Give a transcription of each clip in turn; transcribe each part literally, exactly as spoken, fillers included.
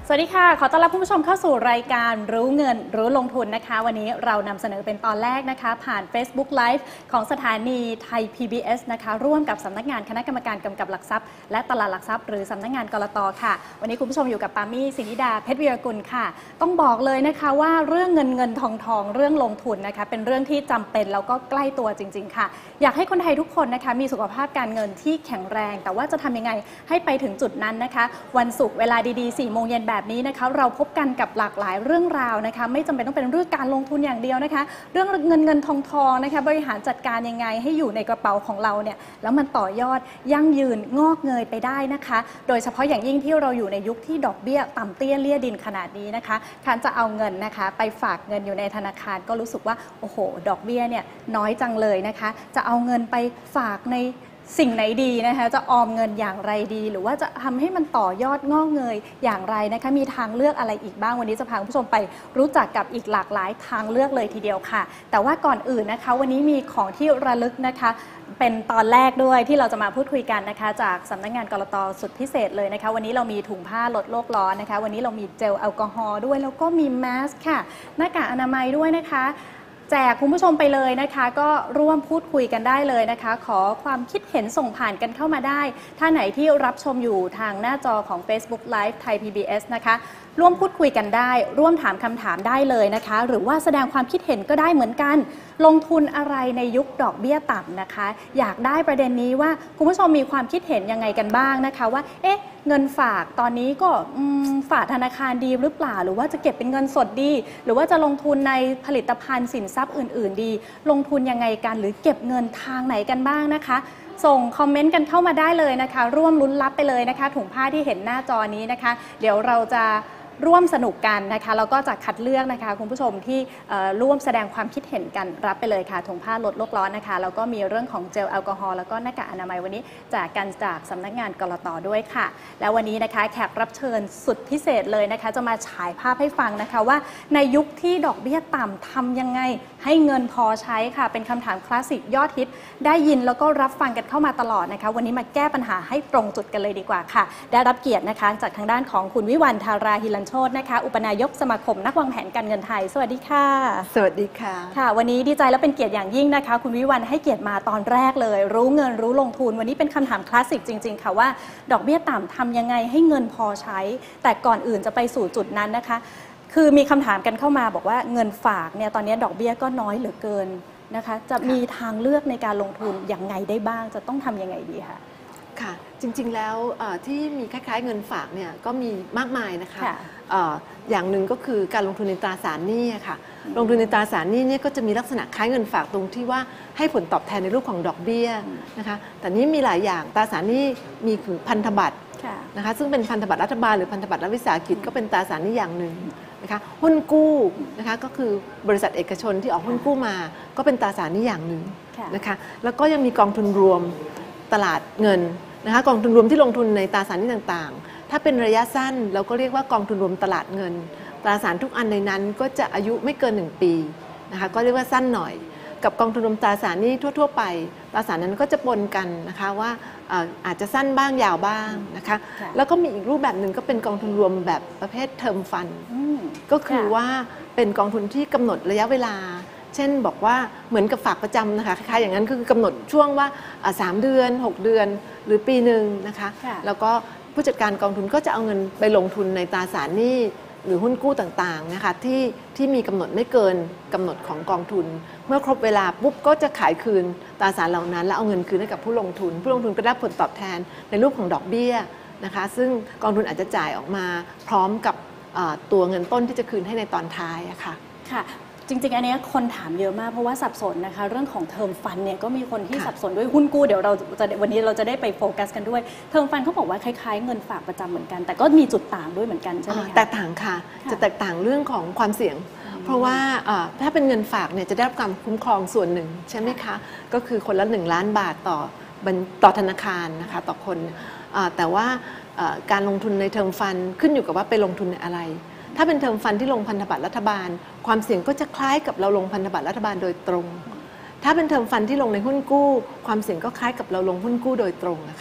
สวัสดีค่ะขอต้อนรับคุณผู้ชมเข้าสู่รายการรู้เงินรู้ลงทุนนะคะวันนี้เรานำเสนอเป็นตอนแรกนะคะผ่าน Facebook Live ของสถานีไทย พี บี เอส นะคะร่วมกับสำนักงานคณะกรรมการกำกับหลักทรัพย์และตลาดหลักทรัพย์หรือสำนักงานกลต.ค่ะวันนี้คุณผู้ชมอยู่กับปามี่สินิดาเพชรวีรกุลค่ะต้องบอกเลยนะคะว่าเรื่องเงินเงินทองทองเรื่องลงทุนนะคะเป็นเรื่องที่จำเป็นแล้วก็ใกล้ตัวจริงๆค่ะอยากให้คนไทยทุกคนนะคะมีสุขภาพการเงินที่แข็งแรงแต่ว่าจะทำยังไงให้ไปถึงจุดนั้นนะคะวันศุกร์เวลาดีๆ สี่โมงเย็นแบบนี้นะคะเราพบกันกับหลากหลายเรื่องราวนะคะไม่จำเป็นต้องเป็นเรื่องการลงทุนอย่างเดียวนะคะเรื่องเงินเงินทองทองนะคะบริหารจัดการยังไงให้อยู่ในกระเป๋าของเราเนี่ยแล้วมันต่อยอดยั่งยืนงอกเงยไปได้นะคะโดยเฉพาะอย่างยิ่งที่เราอยู่ในยุคที่ดอกเบี้ยต่ำเตี้ยเลี่ยดินขนาดนี้นะคะการจะเอาเงินนะคะไปฝากเงินอยู่ในธนาคารก็รู้สึกว่าโอ้โหดอกเบี้ยเนี่ยน้อยจังเลยนะคะจะเอาเงินไปฝากในสิ่งไหนดีนะคะจะออมเงินอย่างไรดีหรือว่าจะทำให้มันต่อยอดงอกเงยอย่างไรนะคะมีทางเลือกอะไรอีกบ้างวันนี้จะพาคุณผู้ชมไปรู้จักกับอีกหลากหลายทางเลือกเลยทีเดียวค่ะแต่ว่าก่อนอื่นนะคะวันนี้มีของที่ระลึกนะคะเป็นตอนแรกด้วยที่เราจะมาพูดคุยกันนะคะจากสำนักงานกลต.สุดพิเศษเลยนะคะวันนี้เรามีถุงผ้าลดโลกร้อนนะคะวันนี้เรามีเจลแอลกอฮอล์ด้วยแล้วก็มีแมสค่ะหน้ากากอนามัยด้วยนะคะแจกคุณผู้ชมไปเลยนะคะก็ร่วมพูดคุยกันได้เลยนะคะขอความคิดเห็นส่งผ่านกันเข้ามาได้ถ้าไหนที่รับชมอยู่ทางหน้าจอของ Facebook Live ไทย พี บี เอส นะคะร่วมพูดคุยกันได้ร่วมถามคำถามได้เลยนะคะหรือว่าแสดงความคิดเห็นก็ได้เหมือนกันลงทุนอะไรในยุคดอกเบี้ยต่ำนะคะอยากได้ประเด็นนี้ว่าคุณผู้ชมมีความคิดเห็นยังไงกันบ้างนะคะว่าเอ๊ะเงินฝากตอนนี้ก็ฝากธนาคารดีหรือเปล่าหรือว่าจะเก็บเป็นเงินสดดีหรือว่าจะลงทุนในผลิตภัณฑ์สินทรัพย์อื่นๆดีลงทุนยังไงกันหรือเก็บเงินทางไหนกันบ้างนะคะส่งคอมเมนต์กันเข้ามาได้เลยนะคะร่วมลุ้นรับไปเลยนะคะถุงผ้าที่เห็นหน้าจอนี้นะคะเดี๋ยวเราจะร่วมสนุกกันนะคะแล้วก็จะคัดเลือกนะคะคุณผู้ชมที่ร่วมแสดงความคิดเห็นกันรับไปเลยค่ะถุงผ้าลดโลกร้อนนะคะแล้วก็มีเรื่องของเจลแอลกอฮอล์แล้วก็หน้ากากอนามัยวันนี้จากกันจากสำนักงานกลต.ด้วยค่ะแล้ววันนี้นะคะแขกรับเชิญสุดพิเศษเลยนะคะจะมาฉายภาพให้ฟังนะคะว่าในยุคที่ดอกเบี้ยต่ำทำยังไงให้เงินพอใช้ค่ะเป็นคำถามคลาสสิกยอดฮิตได้ยินแล้วก็รับฟังกันเข้ามาตลอดนะคะวันนี้มาแก้ปัญหาให้ตรงจุดกันเลยดีกว่าค่ะได้รับเกียรตินะคะจากทางด้านของคุณวิวัลย์ ธาราฮิรัญโชตินะคะอุปนายกสมาคมนักวางแผนการเงินไทยสวัสดีค่ะสวัสดีค่ะค่ะวันนี้ดีใจและเป็นเกียรติอย่างยิ่งนะคะคุณวิวัลย์ให้เกียรติมาตอนแรกเลยรู้เงินรู้ลงทุนวันนี้เป็นคำถามคลาสสิกจริงๆค่ะว่าดอกเบี้ยต่ำทำยังไงให้เงินพอใช้แต่ก่อนอื่นจะไปสู่จุดนั้นนะคะคือมีคำถามกันเข้ามาบอกว่าเงินฝากเนี่ยตอนนี้ดอกเบี้ยก็น้อยเหลือเกินนะคะจะมีทางเลือกในการลงทุนอย่างไงได้บ้างจะต้องทำยังไงดีคะค่ะจริงๆแล้วที่มีคล้ายๆเงินฝากเนี่ยก็มีมากมายนะคะอย่างหนึ่งก็คือการลงทุนในตราสารหนี้ค่ะลงทุนในตราสารหนี้เนี่ยก็จะมีลักษณะคล้ายเงินฝากตรงที่ว่าให้ผลตอบแทนในรูปของดอกเบี้ยนะคะแต่นี้มีหลายอย่างตราสารหนี้มีถึงพันธบัตรนะคะซึ่งเป็นพันธบัตรรัฐบาลหรือพันธบัตรรัฐวิสาหกิจก็เป็นตราสารหนี้อย่างหนึ่งนะคะหุ้นกู้นะคะก็คือบริษัทเอกชนที่ออกหุ้นกู้มาก็เป็นตราสารหนี้อย่างหนึ่งนะคะแล้วก็ยังมีกองทุนรวมตลาดเงินนะคะกองทุนรวมที่ลงทุนในตราสารหนี้ต่างๆถ้าเป็นระยะสั้นเราก็เรียกว่ากองทุนรวมตลาดเงินตราสารทุกอันในนั้นก็จะอายุไม่เกินหนึ่งปีนะคะก็เรียกว่าสั้นหน่อยกับกองทุนรวมตราสารหนี้ทั่วๆไปตราสารนั้นก็จะปนกันนะคะว่าอาจจะสั้นบ้างยาวบ้างนะคะแล้วก็มีอีกรูปแบบหนึ่งก็เป็นกองทุนรวมแบบประเภทเทอมฟันก็คือว่าเป็นกองทุนที่กำหนดระยะเวลาเช่นบอกว่าเหมือนกับฝากประจำนะคะคล้ายๆอย่างนั้นคือกำหนดช่วงว่าสามเดือนหกเดือนหรือปีหนึ่งนะคะแล้วก็ผู้จัดการกองทุนก็จะเอาเงินไปลงทุนในตราสารหนี้หรือหุ้นกู้ต่างๆนะคะที่ที่มีกำหนดไม่เกินกำหนดของกองทุนเมื่อครบเวลาปุ๊บก็จะขายคืนตราสารเหล่านั้นแล้วเอาเงินคืนให้กับผู้ลงทุนผู้ลงทุนก็ได้ผลตอบแทนในรูปของดอกเบี้ยนะคะซึ่งกองทุนอาจจะจ่ายออกมาพร้อมกับตัวเงินต้นที่จะคืนให้ในตอนท้ายอะค่ะค่ะจริงๆอันนี้คนถามเยอะมากเพราะว่าสับสนนะคะเรื่องของเทอมฟันเนี่ยก็มีคนที่สับสนด้วยหุ้นกู้เดี๋ยวเราจะวันนี้เราจะได้ไปโฟกัสกันด้วยเทอมฟันเขาบอกว่าคล้ายๆเงินฝากประจำเหมือนกันแต่ก็มีจุดต่างด้วยเหมือนกันใช่ไหมคะแตกต่างค่ะจะแตกต่างเรื่องของความเสี่ยงเพราะว่าถ้าเป็นเงินฝากเนี่ยจะได้รับการคุ้มครองส่วนหนึ่งใช่ไหมคะก็คือคนละหนึ่งล้านบาทต่อต่อธนาคารนะคะต่อคนแต่ว่าการลงทุนในเทอมฟันขึ้นอยู่กับว่าไปลงทุนในอะไรถ้าเป็นเทอมฟันที่ลงพันธบัตรรัฐบาลความเสี่ยงก็จะคล้ายกับเราลงพันธบัตรรัฐบาลโดยตรงถ้าเป็นเทอมฟันที่ลงในหุ้นกู้ความเสี่ยงก็คล้ายกับเราลงหุ้นกู้โดยตรงนะคะ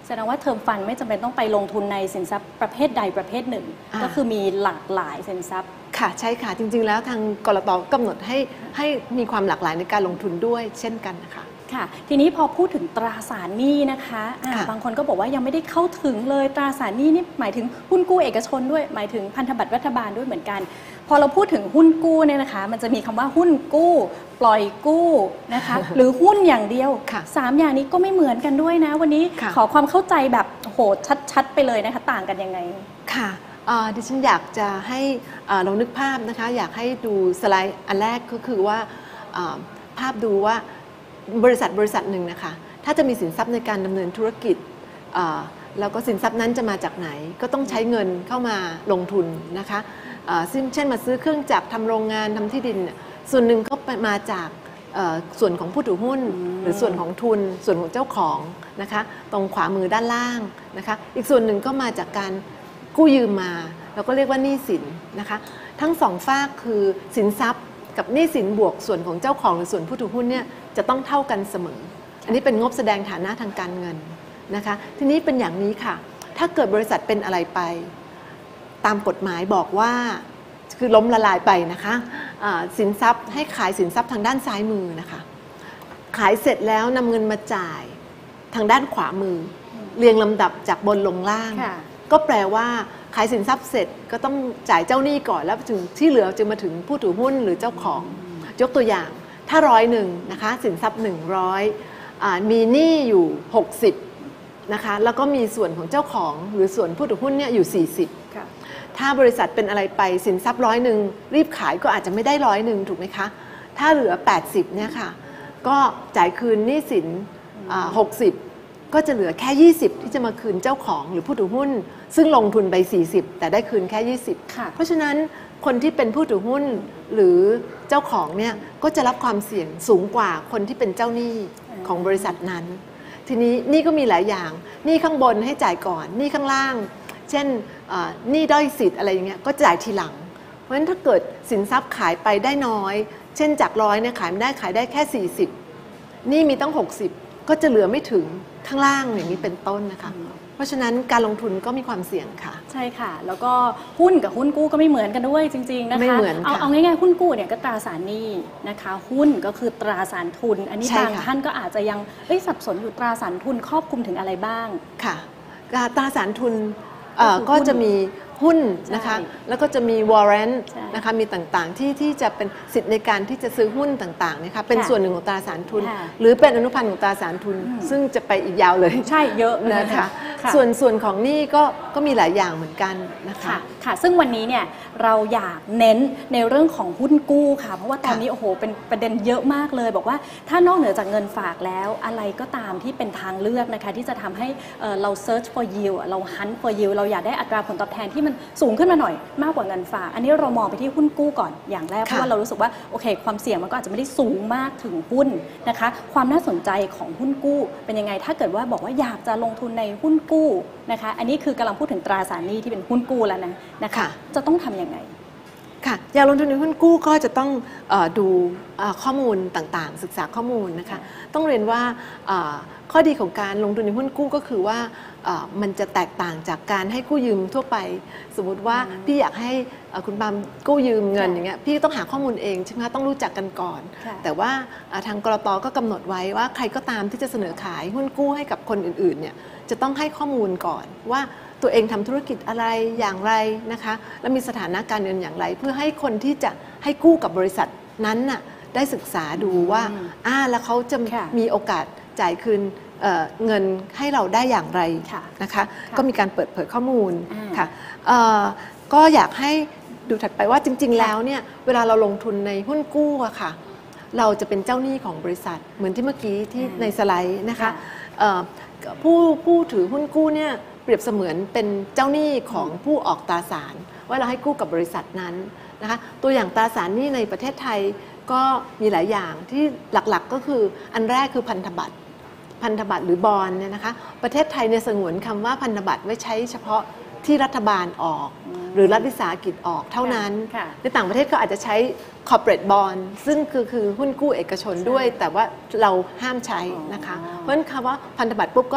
แสดงว่าเทอมฟันไม่จำเป็นต้องไปลงทุนในสินทรัพย์ประเภทใดประเภทหนึ่งก็คือมีหลากหลายสินทรัพย์ค่ะใช่ค่ะจริงๆแล้วทางกลต.กำหนดให้ให้มีความหลากหลายในการลงทุนด้วยเช่นกันนะคะค่ะทีนี้พอพูดถึงตราสารหนี้นะคะะบางคนก็บอกว่ายังไม่ได้เข้าถึงเลยตราสารหนี้นี่หมายถึงหุ้นกู้เอกชนด้วยหมายถึงพันธบัตรรัฐบาลด้วยเหมือนกันพอเราพูดถึงหุ้นกู้เนี่ยนะคะมันจะมีคำว่าหุ้นกู้ปล่อยกู้นะคะ หรือหุ้นอย่างเดียวสามอย่างนี้ก็ไม่เหมือนกันด้วยนะวันนี้ขอความเข้าใจแบบโหชัดๆไปเลยนะคะต่างกันยังไงค่ะดิฉันอยากจะให้เรานึกภาพนะคะอยากให้ดูสไลด์อันแรกก็คือว่าภาพดูว่าบริษัทบริษัทหนึ่งนะคะถ้าจะมีสินทรัพย์ในการดำเนินธุรกิจแล้วก็สินทรัพย์นั้นจะมาจากไหนก็ต้องใช้เงินเข้ามาลงทุนนะคะซึ่งเช่นมาซื้อเครื่องจักรทำโรงงานทำที่ดินส่วนหนึ่งก็มาจากส่วนของผู้ถือหุ้นหรือส่วนของทุนส่วนของเจ้าของนะคะตรงขวามือด้านล่างนะคะอีกส่วนหนึ่งก็มาจากการกู้ยืมมาเราก็เรียกว่าหนี้สินนะคะทั้งสองฝากคือสินทรัพย์กับหนี้สินบวกส่วนของเจ้าของหรือส่วนผู้ถือหุ้นเนี่ยจะต้องเท่ากันเสมออันนี้เป็นงบแสดงฐานะทางการเงินนะคะทีนี้เป็นอย่างนี้ค่ะถ้าเกิดบริษัทเป็นอะไรไปตามกฎหมายบอกว่าคือล้มละลายไปนะคะสินทรัพย์ให้ขายสินทรัพย์ทางด้านซ้ายมือนะคะขายเสร็จแล้วนำเงินมาจ่ายทางด้านขวามือเรียงลำดับจากบนลงล่างก็แปลว่าขายสินทรัพย์เสร็จก็ต้องจ่ายเจ้าหนี้ก่อนแล้วถึงที่เหลือจะมาถึงผู้ถือหุ้นหรือเจ้าของยกตัวอย่างถ้าร้อยหนึ่งนะคะสินทรัพย์หนึ่งร้อยมีหนี้อยู่หกสิบนะคะแล้วก็มีส่วนของเจ้าของหรือส่วนผู้ถือหุ้นเนี่ยอยู่สี่สิบถ้าบริษัทเป็นอะไรไปสินทรัพย์ร้อยหนึ่งรีบขายก็อาจจะไม่ได้ร้อยหนึ่งถูกไหมคะถ้าเหลือแปดสิบเนี่ยค่ะก็จ่ายคืนหนี้สินหกสิบก็จะเหลือแค่ยี่สิบที่จะมาคืนเจ้าของหรือผู้ถือหุ้นซึ่งลงทุนไปสี่สิบแต่ได้คืนแค่ยี่สิบเพราะฉะนั้นคนที่เป็นผู้ถือหุ้นหรือเจ้าของเนี่ยก็จะรับความเสี่ยงสูงกว่าคนที่เป็นเจ้าหนี้ของบริษัทนั้นทีนี้นี่ก็มีหลายอย่างหนี้ข้างบนให้จ่ายก่อนหนี้ข้างล่างเช่นหนี้ด้อยสิทธิ์อะไรอย่างเงี้ยก็จ่ายทีหลังเพราะฉะนั้นถ้าเกิดสินทรัพย์ขายไปได้น้อยเช่นจากร้อยเนี่ยขายไม่ได้ขายได้แค่สี่สิบหนี้มีตั้งหกสิบก็จะเหลือไม่ถึงข้างล่างอย่างนี้เป็นต้นนะคะเพราะฉะนั้นการลงทุนก็มีความเสี่ยงค่ะใช่ค่ะแล้วก็หุ้นกับหุ้นกู้ก็ไม่เหมือนกันด้วยจริงๆนะคะไม่เหมือนเอาเอาง่ายๆหุ้นกู้เนี่ยก็ตราสารหนี้นะคะหุ้นก็คือตราสารทุนอันนี้บางท่านก็อาจจะยังสับสนอยู่ตราสารทุนครอบคลุมถึงอะไรบ้างค่ะตราสารทุนก็จะมีหุ้นนะคะแล้วก็จะมีวอร์เรนต์นะคะมีต่างๆที่ที่จะเป็นสิทธิ์ในการที่จะซื้อหุ้นต่างๆนะคะเป็นส่วนหนึ่งของตราสารทุนหรือเป็นอนุพันธ์ของตราสารทุนซึ่งจะไปอีกยาวเลยใช่เยอะนะคะส่วนส่วนของนี่ก็ก็มีหลายอย่างเหมือนกันนะคะค่ะซึ่งวันนี้เนี่ยเราอยากเน้นในเรื่องของหุ้นกู้ค่ะเพราะว่าตอนนี้โอ้โหเป็นประเด็นเยอะมากเลยบอกว่าถ้านอกเหนือจากเงินฝากแล้วอะไรก็ตามที่เป็นทางเลือกนะคะที่จะทำให้เรา search for yield เรา hunt for yield เราอยากได้อัตราผลตอบแทนที่มันสูงขึ้นมาหน่อยมากกว่าเงินฝากอันนี้เรามองไปที่หุ้นกู้ก่อนอย่างแรกเพราะว่าเรารู้สึกว่าโอเคความเสี่ยงมันก็อาจจะไม่ได้สูงมากถึงหุ้นนะคะความน่าสนใจของหุ้นกู้เป็นยังไงถ้าเกิดว่าบอกว่าอยากจะลงทุนในหุ้นกู้นะคะอันนี้คือกำลังพูดถึงตราสารหนี้ที่เป็นหุ้นกู้แล้วนะนะคะจะต้องทำยังไงค่ะอยากลงทุนในหุ้นกู้ก็จะต้องเอ่อดูเอ่อข้อมูลต่างๆศึกษาข้อมูลนะคะต้องเรียนว่าเอ่อข้อดีของการลงทุนในหุ้นกู้ก็คือว่ามันจะแตกต่างจากการให้กู้ยืมทั่วไปสมมุติว่าพี่อยากให้คุณปามกู้ยืมเงินอย่างเงี้ยพี่ต้องหาข้อมูลเองใช่ไหมคะต้องรู้จักกันก่อนแต่ว่าทางกลต.ก็กำหนดไว้ว่าใครก็ตามที่จะเสนอขายหุ้นกู้ให้กับคนอื่นๆเนี่ยจะต้องให้ข้อมูลก่อนว่าตัวเองทำธุรกิจอะไรอย่างไรนะคะและมีสถานะการเงินอย่างไรเพื่อให้คนที่จะให้กู้กับบริษัทนั้นน่ะได้ศึกษาดูว่าอ่าแล้วเขาจะมีโอกาสจ่ายคืน เ, เงินให้เราได้อย่างไรนะคะก็มีการเปิดเผยข้อมูลค่ะก็อยากให้ดูถัดไปว่าจริงๆแล้วเนี่ยเวลาเราลงทุนในหุ้นกู้อะค่ะเราจะเป็นเจ้าหนี้ของบริษัทเหมือนที่เมื่อกี้ที่ในสไลด์นะคะผู้ผู้ถือหุ้นกู้เนี่ยเปรียบเสมือนเป็นเจ้าหนี้ของผู้ออกตราสารว่าเราให้กู้กับบริษัทนั้นนะคะตัวอย่างตราสารหนี้ในประเทศไทยก็มีหลายอย่างที่หลักๆก็คืออันแรกคือพันธบัตรพันธบัตรหรือบอนด์เนี่ยนะคะประเทศไทยเนี่ยสงวนคำว่าพันธบัตรไว้ใช้เฉพาะที่รัฐบาลออกหรือรัฐวิสาหกิจออกเท่านั้นในต่างประเทศเขาอาจจะใช้ corporate bond ซึ่งคือคือหุ้นกู้เอกชนด้วยแต่ว่าเราห้ามใช้นะคะเพราะฉะนั้นคำว่าพันธบัตรปุ๊บก็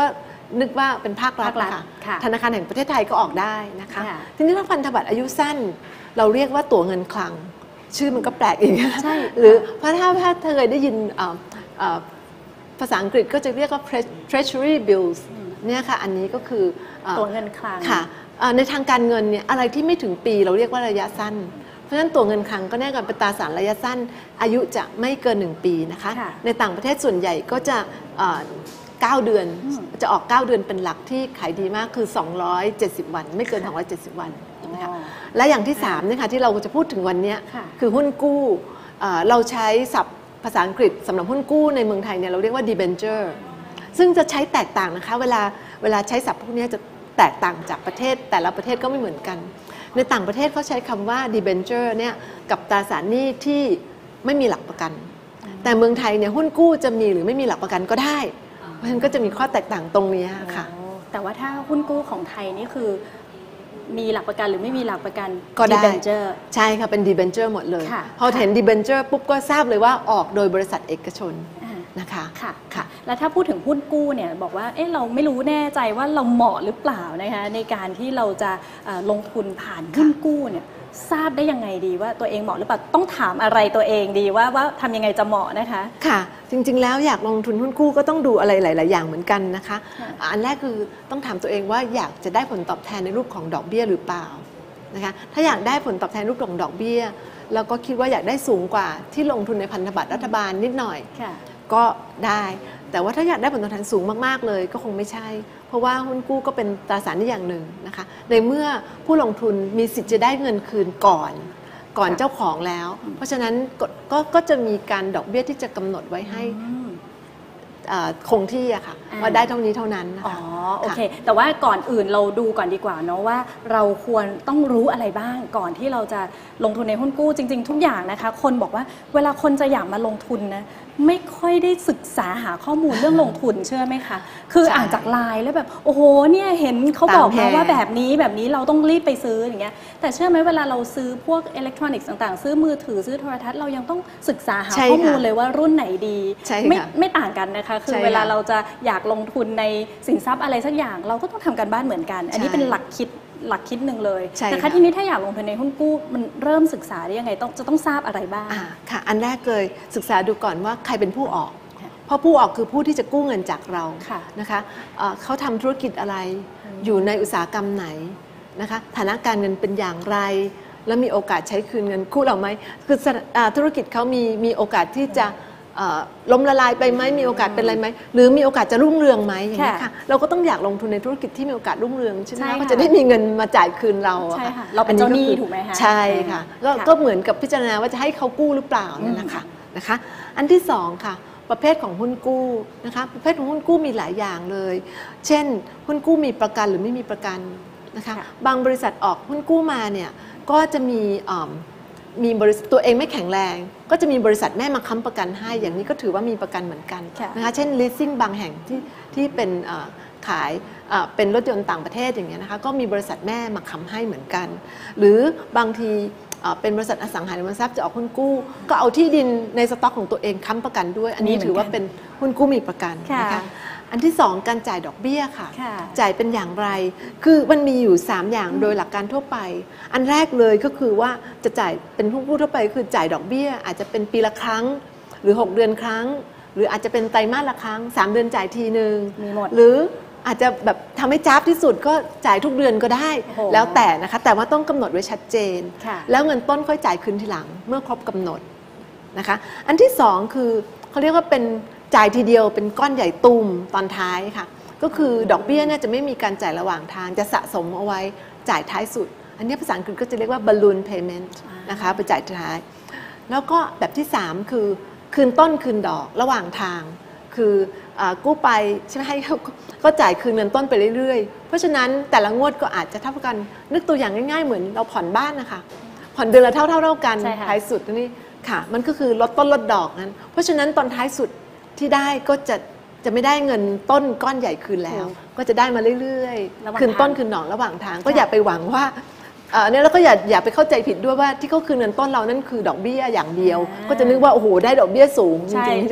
นึกว่าเป็นภาครัฐภาครัฐค่ะค่ะธนาคารแห่งประเทศไทยก็ออกได้นะคะค่ะทีนี้ถ้าพันธบัตรอายุสั้นเราเรียกว่าตั๋วเงินคลังชื่อมันก็แปลกอีกใช่หรือเพราะถ้าถ้าเธอเคยได้ยินเอ่อเอ่อภาษาอังกฤษก็จะเรียกว่า treasury bills เนี่ยค่ะอันนี้ก็คือเอ่อตัวเงินคลังค่ะเอ่อในทางการเงินเนี่ยอะไรที่ไม่ถึงปีเราเรียกว่าระยะสั้น เพราะฉะนั้นตัวเงินคลังก็แน่นอนเป็นตราสารระยะสั้นอายุจะไม่เกินหนึ่งปีนะคะค่ะในต่างประเทศส่วนใหญ่ก็จะเอ่อเก้าเดือนอืมจะออกเก้าเดือนเป็นหลักที่ขายดีมากคือสองร้อยเจ็ดสิบวันไม่เกินสองร้อยเจ็ดสิบวันนะคะอ๋อและอย่างที่สามเนี่ยค่ะที่เราจะพูดถึงวันเนี้ยค่ะคือหุ้นกู้เอ่อเราใช้ศัพท์ภาษาอังกฤษสำหรับหุ้นกู้ในเมืองไทยเนี่ยเราเรียกว่า debenture ซึ่งจะใช้แตกต่างนะคะเวลาเวลาใช้ศัพท์พวกนี้จะแตกต่างจากประเทศแต่ละประเทศก็ไม่เหมือนกัน ในต่างประเทศเขาใช้คำว่า debenture เนี่ยกับตราสารหนี้ที่ไม่มีหลักประกัน แต่เมืองไทยเนี่ยหุ้นกู้จะมีหรือไม่มีหลักประกันก็ได้ เพราะฉะนั้นก็จะมีข้อแตกต่างตรงนี้ค่ะโอ้แต่ว่าถ้าหุ้นกู้ของไทยนี่คือมีหลักประกันหรือไม่มีหลักประกันก็ได้ debenture ใช่ค่ะเป็น debenture หมดเลยค่ะพอเห็น debenture ปุ๊บก็ทราบเลยว่าออกโดยบริษัทเอกชนอ่านะคะค่ะค่ะ แล้วถ้าพูดถึงหุ้นกู้เนี่ยบอกว่าเอ๊ะเราไม่รู้แน่ใจว่าเราเหมาะหรือเปล่านะคะในการที่เราจะเอ่อลงทุนผ่านหุ้นกู้เนี่ยทราบได้ยังไงดีว่าตัวเองเหมาะหรือเปล่าต้องถามอะไรตัวเองดีว่าว่าทำยังไงจะเหมาะนะคะค่ะ จริงๆแล้วอยากลงทุนหุ้นกู้ก็ต้องดูอะไรหลาย ๆ อย่างเหมือนกันนะคะค่ะอันแรกคือต้องถามตัวเองว่าอยากจะได้ผลตอบแทนในรูปของดอกเบี้ยหรือเปล่านะคะถ้าอยากได้ผลตอบแทนรูปของดอกเบี้ยแล้วก็คิดว่าอยากได้สูงกว่าที่ลงทุนในพันธบัตรรัฐบาลนิดหน่อยค่ะก็ได้ แต่ว่าถ้าอยากได้ผลตอบแทนสูงมากๆเลยก็คงไม่ใช่ เพราะว่าหุ้นกู้ก็เป็นตราสารหนี้อย่างหนึ่งนะคะในเมื่อผู้ลงทุนมีสิทธิ์จะได้เงินคืนก่อนก่อนค่ะเจ้าของแล้ว เพราะฉะนั้นก็ก็ก็จะมีการดอกเบี้ยที่จะกำหนดไว้ให้อืมเอ่อคงที่อะค่ะอ่าว่าได้เท่านี้เท่านั้นนะอ๋อคะโอเคค่ะแต่ว่าก่อนอื่นเราดูก่อนดีกว่าเนาะว่าเราควรต้องรู้อะไรบ้างก่อนที่เราจะลงทุนในหุ้นกู้จริง ๆ ทุกอย่างนะคะ คนบอกว่าเวลาคนจะอยากมาลงทุนนะไม่ค่อยได้ศึกษาหาข้อมูลเรื่องลงทุนเชื่อไหมคะคือใช่อ่านจากไลน์แล้วแบบโอ้โหเนี่ยเห็นเขาบอกมาว่าแบบนี้แบบนี้เราต้องรีบไปซื้ออย่างเงี้ยแต่เชื่อไหมเวลาเราซื้อพวกอิเล็กทรอนิกส์ต่างๆ ซื้อมือถือซื้อโทรทัศน์เรายังต้องศึกษาหาใช่ข้อมูลค่ะเลยว่ารุ่นไหนดีใช่ไม่ค่ะไม่ต่างกันนะคะคือใช่ค่ะเวลาเราจะอยากลงทุนในสินทรัพย์อะไรสักอย่างเราก็ต้องทำการบ้านเหมือนกัน อันนี้ใช่เป็นหลักคิดหลักคิดหนึ่งเลยใช่นะคะค่ะทีนี้ถ้าอยากลงทุนในหุ้นกู้มันเริ่มศึกษาได้ยังไงต้องจะต้องทราบอะไรบ้างอ่าค่ะ อันแรกเลยศึกษาดูก่อนว่าใครเป็นผู้ออกค่ะเพราะผู้ออกคือผู้ที่จะกู้เงินจากเราค่ะนะคะเอ่อเขาทำธุรกิจอะไร อยู่ในอุตสาหกรรมไหนนะคะฐานะการเงินเป็นอย่างไร แล้วมีโอกาสใช้คืนเงินกู้เราไหมคือสอ่าธุรกิจเขามีมีโอกาสที่จะเอ่อล้มละลายไปไหมมีโอกาสเป็นอะไรไหมหรือมีโอกาสจะรุ่งเรืองไหมอย่างนี้ยค่ะค่ะเราก็ต้องอยากลงทุนในธุรกิจที่มีโอกาสรุ่งเรืองใช่ไหมใช่คะค่ะก็จะได้มีเงินมาจ่ายคืนเราอใช่ค่ะเราเป็นเจ้าหนี้อัก็คือถูกไหมคะใช่ค่ะก็ค่ะก็เหมือนกับพิจารณาว่าจะให้เขากู้หรือเปล่าเนี่ยนะคะนะคะอันที่สองค่ะประเภทของหุ้นกู้นะคะประเภทของหุ้นกู้มีหลายอย่างเลย เช่นหุ้นกู้มีประกันหรือไม่มีประกันนะคะค่ะบางบริษัทออกหุ้นกู้มาเนี่ยก็จะมีอ่ามีบริษัทตัวเองไม่แข็งแรง ก็จะมีบริษัทแม่มาค้ำประกันให้อย่างนี้ก็ถือว่ามีประกันเหมือนกันค่ะนะคะเช่น leasing บางแห่งที่ที่เป็นเอ่อขายเอ่อเป็นรถยนต์ต่างประเทศอย่างเงี้ยนะคะก็มีบริษัทแม่มาค้ำให้เหมือนกัน หรือบางทีเอ่อเป็นบริษัทอสังหาริมทรัพย์จะออกหุ้นกู้ ก็เอาที่ดินในสต็อกของตัวเองค้ำประกันด้วย อันนี้มีเหมือนกันถือว่าเป็นหุ้นกู้มีประกันค่ะนะคะอันที่สองการจ่ายดอกเบี้ยค่ะค่ะจ่ายเป็นอย่างไร คือมันมีอยู่สามอย่างโดยหลักการทั่วไป อันแรกเลยก็คือว่าจะจ่ายเป็นหุ้นกู้ทั่วไปคือจ่ายดอกเบี้ยอาจจะเป็นปีละครั้งหรือหกเดือนครั้ง หรืออาจจะเป็นไตรมาสละครั้งสามเดือนจ่ายทีนึงมีหมดหรืออาจจะแบบทำให้จ้าบที่สุดก็จ่ายทุกเดือนก็ได้โอ้โหแล้วแต่นะคะแต่ว่าต้องกำหนดไว้ชัดเจนค่ะแล้วเงินต้นค่อยจ่ายคืนทีหลังเมื่อครบกำหนดนะคะอันที่สองคือเขาเรียกว่าเป็นจ่ายทีเดียวเป็นก้อนใหญ่ตุ่มตอนท้ายค่ะก็คือดอกเบี้ยเนี่ยจะไม่มีการจ่ายระหว่างทางจะสะสมเอาไว้จ่ายท้ายสุด อันนี้ภาษาอังกฤษก็จะเรียกว่า balloon payment นะคะไปจ่ายท้าย แล้วก็แบบที่สามคือคืนต้นคืนดอกระหว่างทาง คืออากู้ไปใช่ไหมให้เขาก็จ่ายคืนเงินต้นไปเรื่อยๆ เพราะฉะนั้นแต่ละงวดก็อาจจะเท่ากันนึกตัวอย่างง่ายๆเหมือนเราผ่อนบ้านนะคะผ่อนเดือนละเท่าเท่าๆกันใช่ค่ะท้ายสุดนี่ค่ะมันก็คือลดต้นลดดอกนั้นเพราะฉะนั้นตอนท้ายสุดที่ได้ก็จะจะไม่ได้เงินต้นก้อนใหญ่คืนแล้ว ก็จะได้มาเรื่อยระหว่างๆคืนต้นทางคืนดอกระหว่างทางก็ค่ะอย่าไปหวังว่าเอ่อเนี่ยแล้วก็อย่าอย่าไปเข้าใจผิดด้วยว่าที่เขาคืนเงินต้นเรานั่นคือดอกเบี้ยอย่างเดียวอ่าก็จะนึกว่าโอ้โหได้ดอกเบี้ยสูงจใช่ริงๆไม่ใช่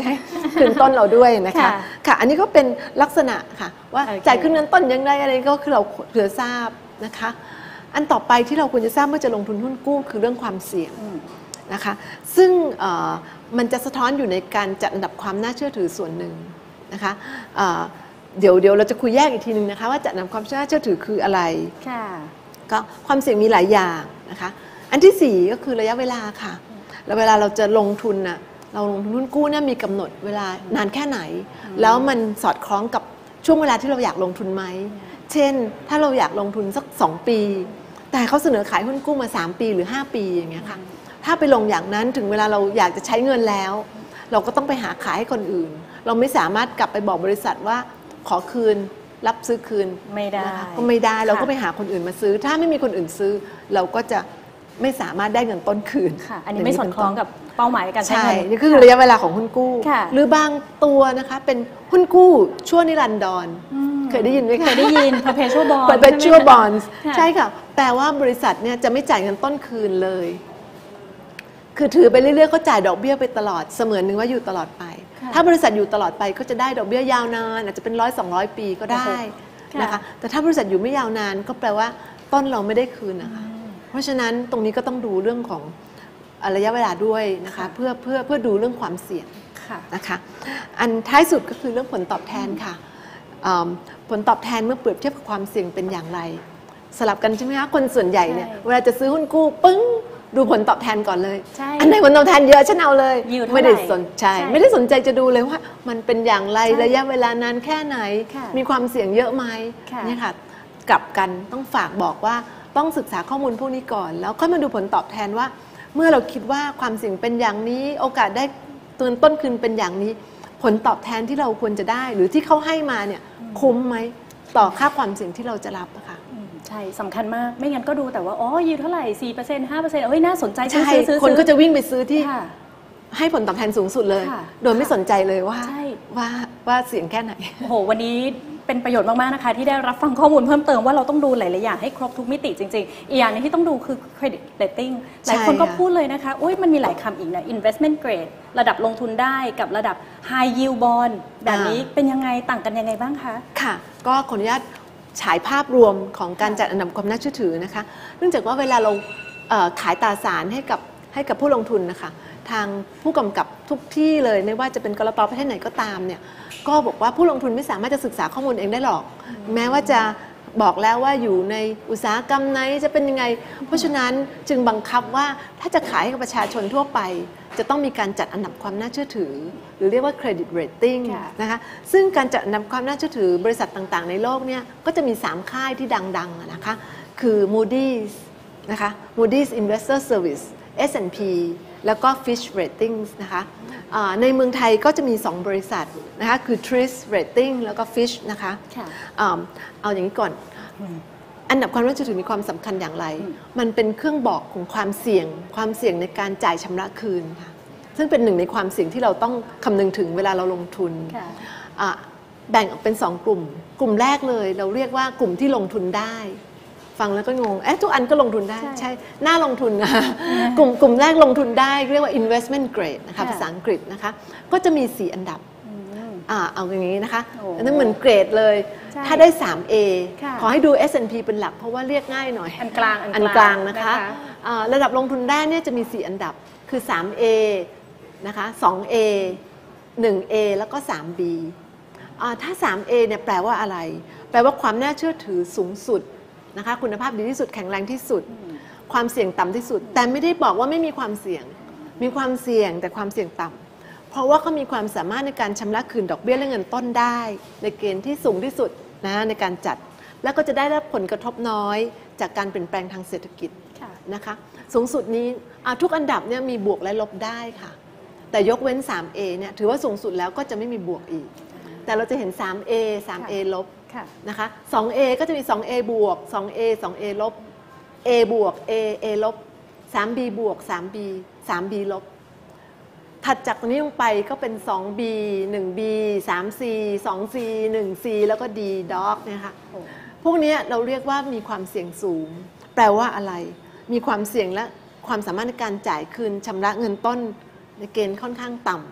คืนต้นเราด้วยนะคะค่ะค่ะอันนี้ก็เป็นลักษณะค่ะว่าโอเคจ่ายคืนเงินต้นยังไงอะไรก็คือเราเผื่อทราบนะคะอันต่อไปที่เราควรจะทราบเมื่อจะลงทุนหุ้นกู้คือเรื่องความเสี่ยงอืมนะคะซึ่งเอ่อมันจะสะท้อนอยู่ในการจัดอันดับความน่าเชื่อถือส่วนหนึ่งนะคะเอ่อเดี๋ยวเดี๋ยวเราจะคุยแยกอีกทีนึงนะคะว่าจัดอันดับความน่าเชื่อถือคืออะไรค่ะก็ความเสี่ยงมีหลายอย่างนะคะอันที่สี่ก็คือระยะเวลาค่ะแล้วเวลาเราจะลงทุนน่ะเราลงทุนหุ้นกู้เนี่ยมีกำหนดเวลานานแค่ไหน แล้วมันสอดคล้องกับช่วงเวลาที่เราอยากลงทุนไหมเช่นถ้าเราอยากลงทุนสักสองปี แต่เขาเสนอขายหุ้นกู้มาสามปีหรือห้าปีอย่างเงี้ยค่ะถ้าไปลงอย่างนั้นถึงเวลาเราอยากจะใช้เงินแล้ว เราก็ต้องไปหาขายให้คนอื่น เราไม่สามารถกลับไปบอกบริษัทว่าขอคืนรับซื้อคืนไม่ได้นะคะก็ไม่ได้เราก็ค่ะไปหาคนอื่นมาซื้อ ถ้าไม่มีคนอื่นซื้อ เราก็จะไม่สามารถได้เงินต้นคืนค่ะ อันนี้ไม่สอดคล้องกับเป้าหมายการใช้ใช่เงินนี่คือระยะเวลาของหุ้นกู้ค่ะหรือบางตัวนะคะเป็นหุ้นกู้ชั่วนิรันดรอืมเคยได้ยินไหมคะเคยได้ยิน perpetual bond เปิดเป็นชั่วบอนด์ค่ะใช่ค่ะแปลว่าบริษัทเนี่ยจะไม่จ่ายเงินต้นคืนเลย คือถือไปเรื่อยๆก็จ่ายดอกเบี้ยไปตลอดเสมือนหนึ่งว่าอยู่ตลอดไปค่ะถ้าบริษัทอยู่ตลอดไปก็จะได้ดอกเบี้ยยาวนานอาจจะเป็นร้อยสองร้อยปีก็ได้ค่ะนะคะแต่ถ้าบริษัทอยู่ไม่ยาวนานก็แปลว่าต้นเราไม่ได้คืนนะคะเพราะฉะนั้นตรงนี้ก็ต้องดูเรื่องของระยะเวลาด้วยนะคะเพื่อเพื่อเพื่อดูเรื่องความเสี่ยงค่ะนะคะอันท้ายสุดก็คือเรื่องผลตอบแทนค่ะอืมผลตอบแทนเมื่อเปรียบเทียบกับความเสี่ยงเป็นอย่างไร สลับกันใช่ไหมคะคนส่วนใหญ่เนี่ยใช่เวลาจะซื้อหุ้นกู้ปึ้งดูผลตอบแทนก่อนเลยใช่อันไหนผลตอบแทนเยอะฉันเอาเลยยิวเท่าไหร่ไม่ได้สนใจใช่ไม่ได้สนใจจะดูเลยว่ามันเป็นอย่างไรใช่ระยะเวลานานแค่ไหนค่ะมีความเสี่ยงเยอะไหมค่ะเนี่ยค่ะกลับกันต้องฝากบอกว่าต้องศึกษาข้อมูลพวกนี้ก่อน แล้วค่อยมาดูผลตอบแทนว่า เมื่อเราคิดว่าความเสี่ยงเป็นอย่างนี้ โอกาสได้เตือนต้นคืนเป็นอย่างนี้ ผลตอบแทนที่เราควรจะได้ หรือที่เขาให้มาเนี่ยคุ้มไหมต่อค่าความเสี่ยงที่เราจะรับอะค่ะอืมใช่สำคัญมากไม่งั้นก็ดูแต่ว่าอ๋อยิวเท่าไหร่ สี่เปอร์เซ็นต์ ห้าเปอร์เซ็นต์ เอ้ยน่าสนใจซื้อใช่ซื้อซื้อคนก็จะวิ่งไปซื้อที่ค่ะให้ผลตอบแทนสูงสุดเลยค่ะโดยไม่สนใจเลยว่าใช่ว่าว่าเสี่ยงแค่ไหนโอ้โห วันนี้เป็นประโยชน์มาก ๆ นะคะ ที่ได้รับฟังข้อมูลเพิ่มเติมว่าเราต้องดูหลาย ๆ อย่างให้ครบทุกมิติจริง ๆ อีกอย่างหนึงที่ต้องดูคือ credit rating หลายคนก็ค่ะพูดเลยนะคะอุ้ยมันมีหลายคำอีกนะ investment grade ระดับลงทุนได้กับระดับ high yield bond แบบนี้เป็นยังไงต่างกันยังไงบ้างคะค่ะ ก็ขออนุญาตฉายภาพรวมของการจัดอันดับความน่าเชื่อถือนะคะ เนื่องจากว่าเวลาเราเอ่อขายตราสารให้กับให้กับผู้ลงทุนนะคะ ทางผู้กำกับทุกที่เลยไม่ว่าจะเป็นกลตประเทศไหนก็ตามเนี่ยก็บอกว่าผู้ลงทุนไม่สามารถจะศึกษาข้อมูลเองได้หรอก แม้ว่าจะบอกแล้วว่าอยู่ในอุตสาหกรรมไหนจะเป็นยังไง เพราะฉะนั้นจึงบังคับว่าถ้าจะขายให้กับประชาชนทั่วไป จะต้องมีการจัดอันดับความน่าเชื่อถือ หรือเรียกว่า credit rating ค่ะนะคะซึ่งการจัดอันดับความน่าเชื่อถือบริษัทต่างๆ ในโลกเนี่ยก็จะมีสามค่ายที่ดังๆอะนะคะคือ Moody's นะคะ Moody's Investor Service เอส แอนด์ พี แล้วก็ Fitch Ratings นะคะอ่าในเมืองไทยก็จะมี สอง บริษัทนะคะคือ Tris Rating แล้วก็ Fitch นะคะค่ะอ่าเอาอย่างนี้ก่อน อันดับความน่าเชื่อถือมีความสำคัญอย่างไร มันเป็นเครื่องบอกของความเสี่ยง ความเสี่ยงในการจ่ายชำระคืนค่ะ ซึ่งเป็นหนึ่งในความเสี่ยงที่เราต้องคำนึงถึงเวลาเราลงทุนค่ะอ่ะแบ่งออกเป็นสองกลุ่ม กลุ่มแรกเลยเราเรียกว่ากลุ่มที่ลงทุนได้ ฟังแล้วก็งง เอ๊ะทุกอันก็ลงทุนได้ใช่ใช่ น่าลงทุนนะ กลุ่มกลุ่มแรกลงทุนได้เรียกว่า investment grade นะคะค่ะภาษาอังกฤษนะคะ ก็จะมีสี่อันดับอืมอ่าเอาอย่างนี้นะคะโอ้อันนั้นเหมือนเกรดเลยใช่ถ้าได้ ทรี เอค่ะขอให้ดู เอส แอนด์ พี เป็นหลักเพราะว่าเรียกง่ายหน่อยอันกลางอันกลางนะคะอ่าระดับลงทุนได้เนี่ยจะมี สี่ อันดับคือ ทรี เอ นะคะ สอง เอ หนึ่ง เอ แล้วก็ สาม บี อ่าถ้า ทรี เอ เนี่ยแปลว่าอะไร แปลว่าความน่าเชื่อถือสูงสุดนะคะคุณภาพดีที่สุดแข็งแรงที่สุด ความเสี่ยงต่ำที่สุด แต่ไม่ได้บอกว่าไม่มีความเสี่ยง มีความเสี่ยงแต่ความเสี่ยงต่ำเพราะว่าเขามีความสามารถในการชำระคืนดอกเบี้ยและเงินต้นได้ ในเกณฑ์ที่สูงที่สุดนะในการจัด แล้วก็จะได้รับผลกระทบน้อยจากการเปลี่ยนแปลงทางเศรษฐกิจค่ะนะคะสูงสุดนี้อ่ะทุกอันดับเนี่ยมีบวกและลบได้ค่ะ แต่ยกเว้น ทรี เอ เนี่ยถือว่าสูงสุดแล้วก็จะไม่มีบวกอีก แต่เราจะเห็น ทรี เอ ทรี เอ ลบค่ะนะคะ สอง เอ ก็จะมี สอง เอ บวก สอง เอ สอง เอ ลบ A บวก A A ลบ สาม บี บวก สาม บี สาม บี ลบ ถัดจากตรงนี้ลงไปก็เป็น สอง บี หนึ่ง บี สาม ซี สอง ซี หนึ่ง ซี แล้วก็ D Dog เนี่ยค่ะโอ้พวกนี้เราเรียกว่ามีความเสี่ยงสูง แปลว่าอะไร มีความเสี่ยงและความสามารถในการจ่ายคืนชำระเงินต้นในเกณฑ์ค่อนข้างต่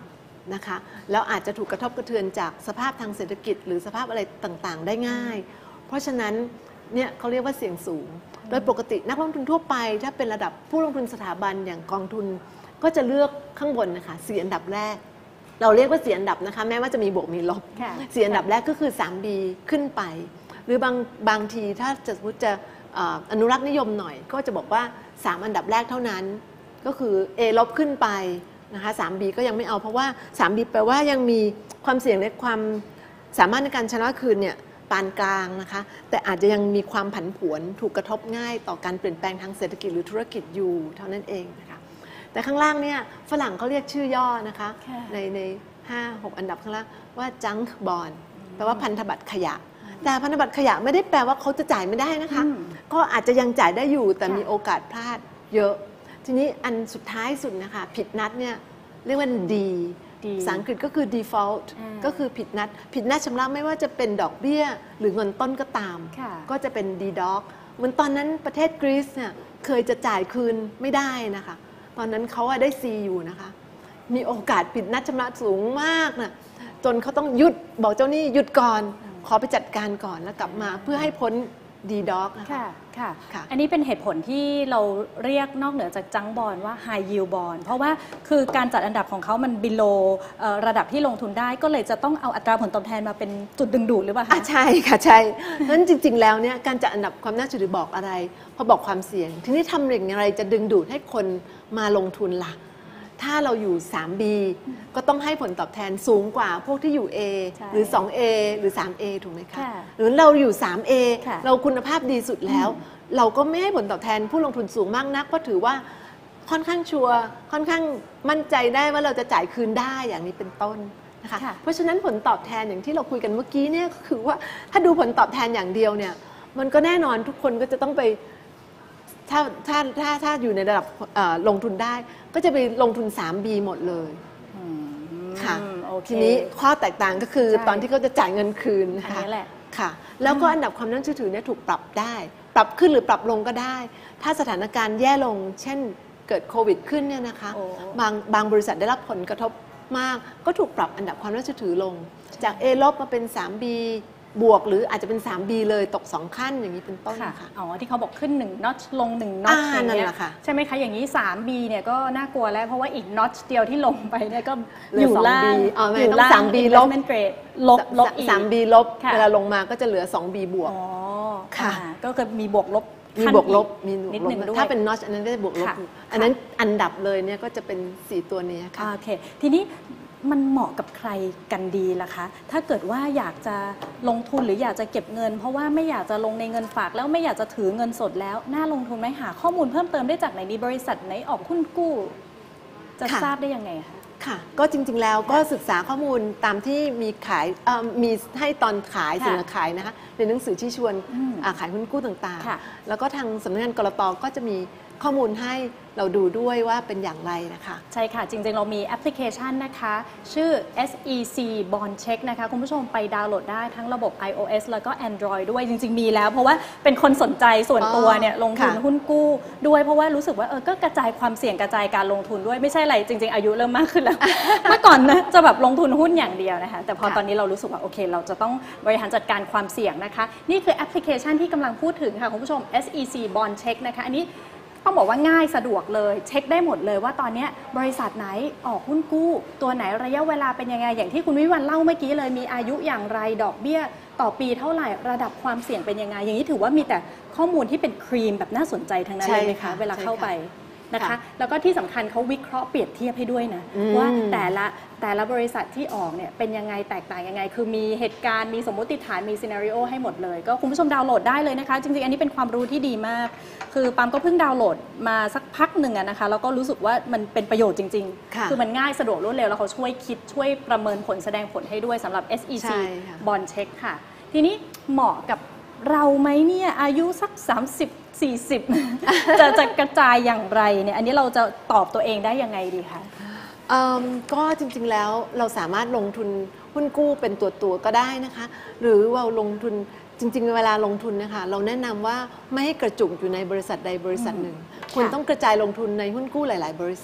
นะคะแล้วอาจจะถูกกระทบกระเทือนจากสภาพทางเศรษฐกิจหรือสภาพอะไรต่างๆได้ง่ายเพราะฉะนั้นเนี่ยเขาเรียกว่าเสี่ยงสูงโดยปกตินักลงทุนทั่วไปถ้าเป็นระดับผู้ลงทุนสถาบันอย่างกองทุนก็จะเลือกข้างบนนะคะสี่อันดับแรกเราเรียกว่าสี่อันดับนะคะแม้ว่าจะมีบวกมีลบสี่อันดับแรกก็คือ ทรี บี ขึ้นไปหรือบางบางทีถ้าจะสมมติจะอนุรักษ์นิยมหน่อยก็จะบอกว่าสามอันดับแรกเท่านั้นก็คือ A ลบขึ้นไปนะคะ ทรี บี ก็ยังไม่เอาเพราะว่า ทรี บี แปลว่ายังมีความเสี่ยงในความสามารถในการชนะคืนเนี่ยปานกลางนะคะแต่อาจจะยังมีความผันผวนถูกกระทบง่ายต่อการเปลี่ยนแปลงทางเศรษฐกิจหรือธุรกิจอยู่เท่านั้นเองนะคะแต่ข้างล่างเนี่ยฝรั่งเขาเรียกชื่อย่อนะคะในในห้าหกอันดับข้างล่างว่า junk bond แปลว่าพันธบัตรขยะแต่พันธบัตรขยะไม่ได้แปลว่าเขาจะจ่ายไม่ได้นะคะก็อาจจะยังจ่ายได้อยู่แต่มีโอกาสพลาดเยอะทีนี้อันสุดท้ายสุดนะคะผิดนัดเนี่ยเรียกว่า D ภาษาอังกฤษก็คือ default ก็คือผิดนัดผิดนัดชำระไม่ว่าจะเป็นดอกเบี้ยหรือเงินต้นก็ตามก็จะเป็น D doc เหมือนตอนนั้นประเทศกรีซเนี่ยเคยจะจ่ายคืนไม่ได้นะคะตอนนั้นเขาได้ C อยู่นะคะมีโอกาสผิดนัดชำระสูงมากนะจนเขาต้องหยุดบอกเจ้าหนี้หยุดก่อนขอไปจัดการก่อนแล้วกลับมาเพื่อให้พ้นดีด็อกนะคะค่ะค่ะอันนี้เป็นเหตุผลที่เราเรียกนอกเหนือจากจังบอลว่า High Yield Bond เพราะว่าคือการจัดอันดับของเขามัน below ระดับที่ลงทุนได้ก็เลยจะต้องเอาอัตราผลตอบแทนมาเป็นจุดดึงดูดหรือเปล่าคะใช่ค่ะใช่เพราะฉะนั้นจริงๆแล้วเนี่ยการจัดอันดับความน่าเชื่อถือบอกอะไรพอบอกความเสี่ยงทีนี้ทำอย่างไรจะดึงดูดให้คนมาลงทุนล่ะถ้าเราอยู่ ทรี บี ก็ต้องให้ผลตอบแทนสูงกว่าพวกที่อยู่ A หรือ สอง เอ หรือ สาม เอ ถูกไหมคะหรือเราอยู่ สาม เอ เราคุณภาพดีสุดแล้วเราก็ไม่ให้ผลตอบแทนผู้ลงทุนสูงมากนักเพราะถือว่าค่อนข้างชัวร์ค่อนข้างมั่นใจได้ว่าเราจะจ่ายคืนได้อย่างนี้เป็นต้นนะคะเพราะฉะนั้นผลตอบแทนอย่างที่เราคุยกันเมื่อกี้เนี่ยก็คือว่าถ้าดูผลตอบแทนอย่างเดียวเนี่ยมันก็แน่นอนทุกคนก็จะต้องไปถ้าถ้าถ้าถ้าอยู่ในระดับลงทุนได้ก็จะไปลงทุน ทรี บี หมดเลยค่ะทีนี้ข้อแตกต่างก็คือตอนที่เขาจะจ่ายเงินคืนนะคะค่ะแล้วก็อันดับความน่าเชื่อถือเนี่ยถูกปรับได้ปรับขึ้นหรือปรับลงก็ได้ถ้าสถานการณ์แย่ลงเช่นเกิดโควิดขึ้นเนี่ยนะคะบางบางบริษัทได้รับผลกระทบมากก็ถูกปรับอันดับความน่าเชื่อถือลงจาก A ลบมาเป็น ทรี บี บวกหรืออาจจะเป็น ทรี บี เลยตกสองขั้นอย่างนี้เป็นต้นค่ะอ๋อที่เขาบอกขึ้นหนึ่งน็อตลงหนึ่งน็อตอย่างเงี้ยใช่ไหมคะอย่างนี้ ทรี บี เนี่ยก็น่ากลัวแล้วเพราะว่าอีกน็อตเดียวที่ลงไปเนี่ยก็อยู่ล่างอยู่ล่าง ทรี บี ลบลบลบอีกทรี บี ลบเวลาลงมาก็จะเหลือ สอง บี บวกอ๋อค่ะก็คือมีบวกลบมีบวกลบมีนิดนึงด้วยถ้าเป็นน็อตอันนั้นก็จะบวกลบอันนั้นอันดับเลยเนี่ยก็จะเป็นสี่ตัวนี้ค่ะโอเคทีนี้มันเหมาะกับใครกันดีล่ะคะถ้าเกิดว่าอยากจะลงทุนหรืออยากจะเก็บเงินเพราะว่าไม่อยากจะลงในเงินฝากแล้วไม่อยากจะถือเงินสดแล้วน่าลงทุนไหมหาข้อมูลเพิ่มเติมได้จากไหนดีบริษัทไหนออกหุ้นกู้จะทราบได้ยังไงคะค่ะก็จริงๆแล้วก็ศึกษาข้อมูลตามที่มีขายมีให้ตอนขายเสนอขายนะคะในหนังสือที่ชวนขายหุ้นกู้ต่างๆแล้วก็ทางสำนักงานกลต.ก็จะมีข้อมูลให้เราดูด้วยว่าเป็นอย่างไรนะคะใช่ค่ะจริงๆเรามีแอปพลิเคชันนะคะชื่อ เอส อี ซี Bond Check นะคะคุณผู้ชมไปดาวน์โหลดได้ทั้งระบบ iOS แล้วก็ Android ด้วยจริงๆมีแล้วเพราะว่าเป็นคนสนใจส่วนตัวเนี่ยลงทุนหุ้นกู้ด้วยเพราะว่ารู้สึกว่าเออก็กระจายความเสี่ยงกระจายการลงทุนด้วยไม่ใช่อะไรจริงๆอายุเริ่มมากขึ้นแล้ว เมื่อก่อนนะจะแบบลงทุนหุ้นอย่างเดียวนะคะแต่พอตอนนี้เรารู้สึกว่าโอเคเราจะต้องบริหารจัดการความเสี่ยงนะคะนี่คือแอปพลิเคชันที่กำลังพูดถึงค่ะคุณผู้ชม เอส อี ซี Bond Check นะคะอันนี้ต้องบอกว่าง่ายสะดวกเลยเช็คได้หมดเลยว่าตอนนี้บริษัทไหนออกหุ้นกู้ตัวไหนระยะเวลาเป็นยังไงอย่างที่คุณวิวัฒน์เล่าเมื่อกี้เลยมีอายุอย่างไรดอกเบี้ยต่อปีเท่าไหร่ระดับความเสี่ยงเป็นยังไงอย่างนี้ถือว่ามีแต่ข้อมูลที่เป็นครีมแบบน่าสนใจทั้งนั้นเลยไหมคะเวลาเข้าไปนะคะแล้วก็ที่สำคัญเขาวิเคราะห์เปรียบเทียบให้ด้วยนะว่าแต่ละแต่ละบริษัทที่ออกเนี่ยเป็นยังไงแตกต่างยังไงคือมีเหตุการณ์มีสมมติฐานมีซีนาริโอให้หมดเลยก็คุณผู้ชมดาวน์โหลดได้เลยนะคะจริงๆอันนี้เป็นความรู้ที่ดีมากคือปามก็เพิ่งดาวน์โหลดมาสักพักหนึ่งนะคะแล้วก็รู้สึกว่ามันเป็นประโยชน์จริงๆคือมันง่ายสะดวกรวดเร็วแล้วเขาช่วยคิดช่วยประเมินผลแสดงผลให้ด้วยสำหรับ เอส อี ซี Bond Check ค่ะทีนี้เหมาะกับเราไหมเนี่ยอายุสักสามสิบ สี่สิบ จะจะกระจายอย่างไรเนี่ยอันนี้เราจะตอบตัวเองได้ยังไงดีคะก็จริงๆแล้วเราสามารถลงทุนหุ้นกู้เป็นตัวตัวก็ได้นะคะหรือว่าลงทุนจริงๆเวลาลงทุนนะคะเราแนะนำว่าไม่ให้กระจุกอยู่ในบริษัทใดบริษัทหนึ่งคุณต้องกระจายลงทุนในหุ้นกู้หลายๆบริษัท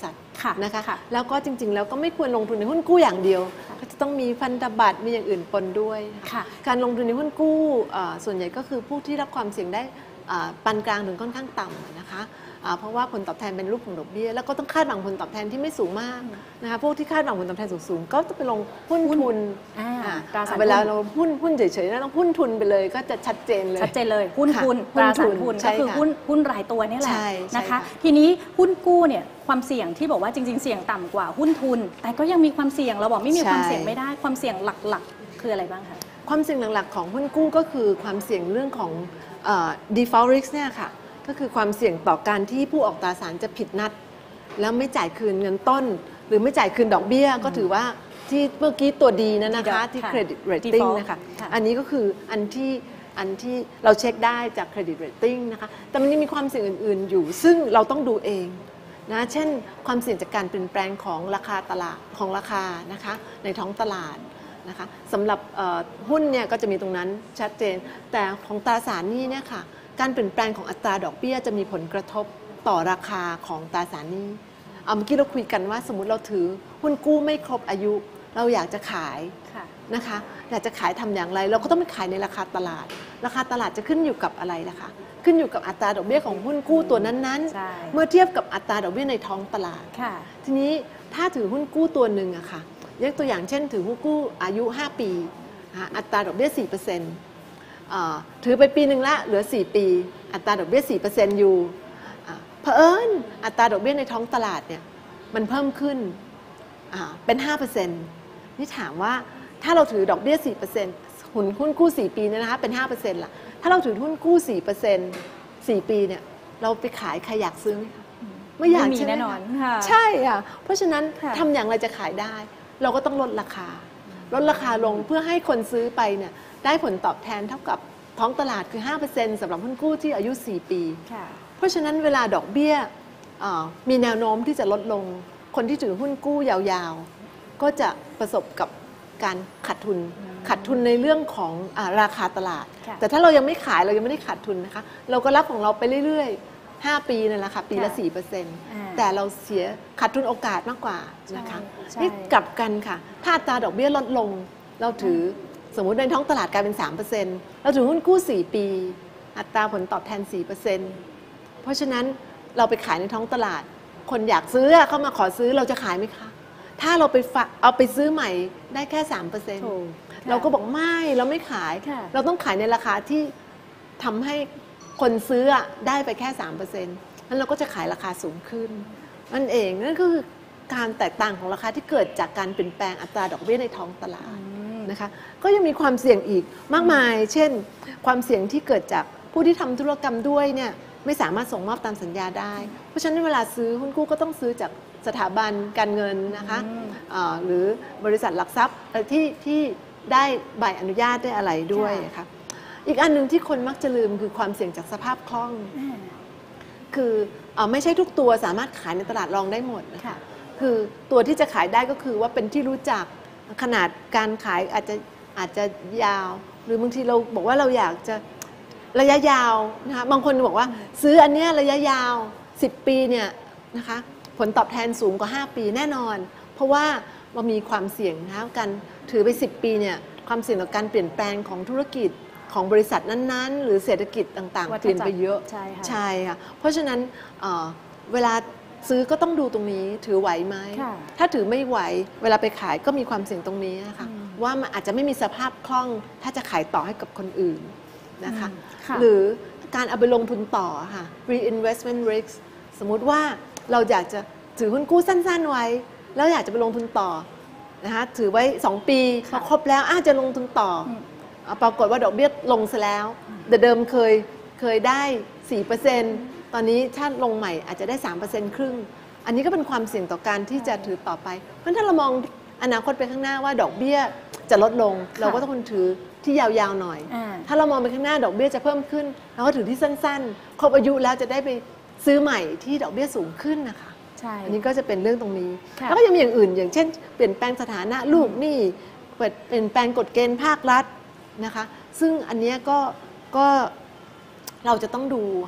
นะคะแล้วก็จริงๆแล้วก็ไม่ควรลงทุนในหุ้นกู้อย่างเดียวก็จะต้องมีพันธบัตรมีอย่างอื่นปนด้วยการลงทุนในหุ้นกู้ส่วนใหญ่ก็คือผู้ที่รับความเสี่ยงได้ปานกลางถึงค่อนข้างต่ำนะคะเพราะว่าผลตอบแทนเป็นรูปของดอกเบี้ยแล้วก็ต้องคาดหวังผลตอบแทนที่ไม่สูงมากนะคะพวกที่คาดหวังผลตอบแทนสูงๆก็จะไปลงหุ้นทุนเวลาเราหุ้นหุ้นเฉยๆนะต้องหุ้นทุนไปเลยก็จะชัดเจนเลยชัดเจนเลยหุ้นทุนตราสารทุนก็คือหุ้นหุ้นรายตัวนี่แหละนะคะทีนี้หุ้นกู้เนี่ยความเสี่ยงที่บอกว่าจริงๆเสี่ยงต่ำกว่าหุ้นทุนแต่ก็ยังมีความเสี่ยงเราบอกไม่มีความเสี่ยงไม่ได้ความเสี่ยงหลักๆคืออะไรบ้างคะความเสี่ยงหลักๆของหุ้นกู้ก็คือความเสี่ยงเรื่องของ default risk เนี่ยค่ะก็คือความเสี่ยงต่อการที่ผู้ออกตราสารจะผิดนัดแล้วไม่จ่ายคืนเงินต้นหรือไม่จ่ายคืนดอกเบี้ยก็ถือว่าที่เมื่อกี้ตัวดีนะนะคะที่ credit rating นะคะอันนี้ก็คืออันที่อันที่เราเช็คได้จาก credit rating นะคะแต่มันยังมีความเสี่ยงอื่นๆอยู่ซึ่งเราต้องดูเองนะเช่นความเสี่ยงจากการเปลี่ยนแปลงของราคาตลาดของราคานะคะในท้องตลาดนะคะสำหรับหุ้นเนี่ยก็จะมีตรงนั้นชัดเจนแต่ของตราสารหนี้เนี่ยค่ะการเปลี่ยนแปลงของอัตราดอกเบี้ยจะมีผลกระทบต่อราคาของตราสารหนี้เมื่อกี้เราคุยกันว่าสมมุติเราถือหุ้นกู้ไม่ครบอายุเราอยากจะขายนะคะอยากจะขายทำอย่างไรเราก็ต้องไปขายในราคาตลาดราคาตลาดจะขึ้นอยู่กับอะไรล่ะคะขึ้นอยู่กับอัตราดอกเบี้ยของหุ้นกู้ตัวนั้นๆเมื่อเทียบกับอัตราดอกเบี้ยในท้องตลาดทีนี้ถ้าถือหุ้นกู้ตัวหนึ่งอะค่ะยกตัวอย่างเช่นถือหุ้นกู้อายุห้าปีอัตราดอกเบี้ย สี่เปอร์เซ็นต์ถือไปปีหนึ่งละเหลือสี่ปีอัตราดอกเบี้ย สี่เปอร์เซ็นต์ อยู่เผอิญอัตราดอกเบี้ยในท้องตลาดเนี่ยมันเพิ่มขึ้นเป็น ห้าเปอร์เซ็นต์ นี่ถามว่าถ้าเราถือดอกเบี้ย สี่เปอร์เซ็นต์ หุ้นหุ้นกู้สี่ปีเนี่ยนะคะเป็น ห้าเปอร์เซ็นต์ ล่ะถ้าเราถือหุ้นกู้ สี่เปอร์เซ็นต์ สี่ปีเนี่ยเราไปขายใครอยากซื้อไหมคะไม่อยากใช่ไหมคะใช่ค่ะเพราะฉะนั้นทำอย่างไรจะขายได้เราก็ต้องลดราคาลดราคาลงเพื่อให้คนซื้อไปเนี่ยได้ผลตอบแทนเท่ากับท้องตลาดคือ ห้าเปอร์เซ็นต์ สำหรับหุ้นกู้ที่อายุ สี่ ปีเพราะฉะนั้นเวลาดอกเบี้ยมีแนวโน้มที่จะลดลงคนที่ถือหุ้นกู้ยาวๆก็จะประสบกับการขาดทุนขาดทุนในเรื่องของอ่าราคาตลาดแต่ถ้าเรายังไม่ขายเรายังไม่ได้ขาดทุนนะคะเราก็รับของเราไปเรื่อยๆห้าปีนั่นแหละค่ะปีละ สี่เปอร์เซ็นต์ แต่เราเสียขาดทุนโอกาสมากกว่านะคะนี่กลับกันค่ะถ้าอัตราดอกเบี้ยลดลงเราถือสมมุติในท้องตลาดกลายเป็น สามเปอร์เซ็นต์ เราถือหุ้นกู้สี่ปีอัตราผลตอบแทน สี่เปอร์เซ็นต์ เพราะฉะนั้นเราไปขายในท้องตลาดคนอยากซื้อเข้ามาขอซื้อเราจะขายไหมคะถ้าเราไปเอาไปซื้อใหม่ได้แค่ สามเปอร์เซ็นต์ เราก็บอกไม่เราไม่ขายเราต้องขายในราคาที่ทำให้คนซื้อได้ไปแค่ สามเปอร์เซ็นต์ นั้นเราก็จะขายราคาสูงขึ้นนั่นเองนั่นก็คือการแตกต่างของราคาที่เกิดจากการเปลี่ยนแปลงอัตราดอกเบี้ยในท้องตลาดนะคะก็ยังมีความเสี่ยงอีกมากมายเช่นความเสี่ยงที่เกิดจากผู้ที่ทำธุรกรรมด้วยเนี่ยไม่สามารถส่งมอบตามสัญญาได้เพราะฉะนั้นเวลาซื้อหุ้นกู้ก็ต้องซื้อจากสถาบันการเงินนะคะหรือบริษัทหลักทรัพย์ที่ที่ได้ใบอนุญาตได้อะไรด้วยค่ะอีกอันหนึ่งที่คนมักจะลืมคือความเสี่ยงจากสภาพคล่องคือไม่ใช่ทุกตัวสามารถขายในตลาดรองได้หมดนะคะคือตัวที่จะขายได้ก็คือว่าเป็นที่รู้จักขนาดการขายอาจจะอาจจะยาวหรือบางทีเราบอกว่าเราอยากจะระยะยาวนะคะบางคนบอกว่าซื้ออันนี้ระยะยาวสิบปีเนี่ยนะคะผลตอบแทนสูงกว่าห้าปีแน่นอนเพราะว่ามันมีความเสี่ยงนะคะการถือไปสิบปีเนี่ยความเสี่ยงต่อการเปลี่ยนแปลงของธุรกิจของบริษัทนั้นๆหรือเศรษฐกิจต่างๆเปลี่ยนไปเยอะใช่ค่ะใช่ค่ะเพราะฉะนั้น เ, เวลาซื้อก็ต้องดูตรงนี้ถือไหวไหมถ้าถือไม่ไหวเวลาไปขายก็มีความเสี่ยงตรงนี้นะคะว่ามันอาจจะไม่มีสภาพคล่องถ้าจะขายต่อให้กับคนอื่นนะคะหรือการเอาไปลงทุนต่อค่ะ reinvestment risk สมมุติว่าเราอยากจะถือหุ้นกู้สั้นๆไว้แล้วอยากจะไปลงทุนต่อนะคะถือไว้สองปีพอครบแล้วอาจจะลงทุนต่อปรากฏว่าดอกเบี้ยลงซะแล้วแต่เดิมเคยเคยได้ สี่เปอร์เซ็นต์ ตอนนี้ถ้าลงใหม่อาจจะได้ สามเปอร์เซ็นต์ ครึ่งอันนี้ก็เป็นความเสี่ยงต่อการที่จะถือต่อไปเพราะถ้าเรามองอนาคตไปข้างหน้าว่าดอกเบี้ยจะลดลงเราก็ต้องถือที่ยาวๆหน่อยถ้าเรามองไปข้างหน้าดอกเบี้ยจะเพิ่มขึ้นเราก็ถือที่สั้นๆครบอายุแล้วจะได้ไปซื้อใหม่ที่ดอกเบี้ยสูงขึ้นนะคะอันนี้ก็จะเป็นเรื่องตรงนี้แล้วก็ยังมีอย่างอื่นอย่างเช่นเปลี่ยนแปลงสถานะลูกหนี้เปลี่ยนแปลงกฎเกณฑ์ภาครัฐนะคะซึ่งอันนี้ก็ก็เราจะต้องดูค่ะ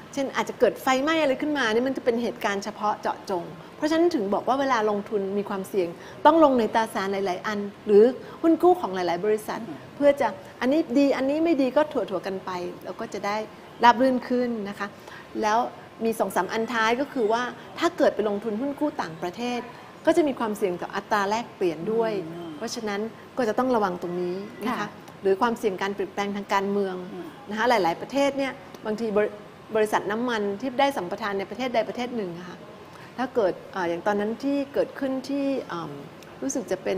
เช่นอาจจะเกิดไฟไหม้อะไรขึ้นมานี่มันจะเป็นเหตุการณ์เฉพาะเจาะจงเพราะฉะนั้นถึงบอกว่าเวลาลงทุนมีความเสี่ยงต้องลงในตราสารหลายๆอันหรือหุ้นกู้ของหลายๆบริษัทเพื่อจะอันนี้ดีอันนี้ไม่ดีก็ถั่วๆกันไปแล้วก็จะได้ราบรื่นขึ้นนะคะแล้วมีสองสามอันท้ายก็คือว่าถ้าเกิดไปลงทุนหุ้นกู้ต่างประเทศก็จะมีความเสี่ยงต่ออัตราแลกเปลี่ยนด้วยเพราะฉะนั้นก็จะต้องระวังตรงนี้นะคะหรือความเสี่ยงการเปลี่ยนแปลงทางการเมืองนะคะหลายๆประเทศเนี่ยบางทีบริษัทน้ำมันที่ได้สัมปทานในประเทศใดประเทศหนึ่งนะคะถ้าเกิด อ, อย่างตอนนั้นที่เกิดขึ้นที่รู้สึกจะเป็น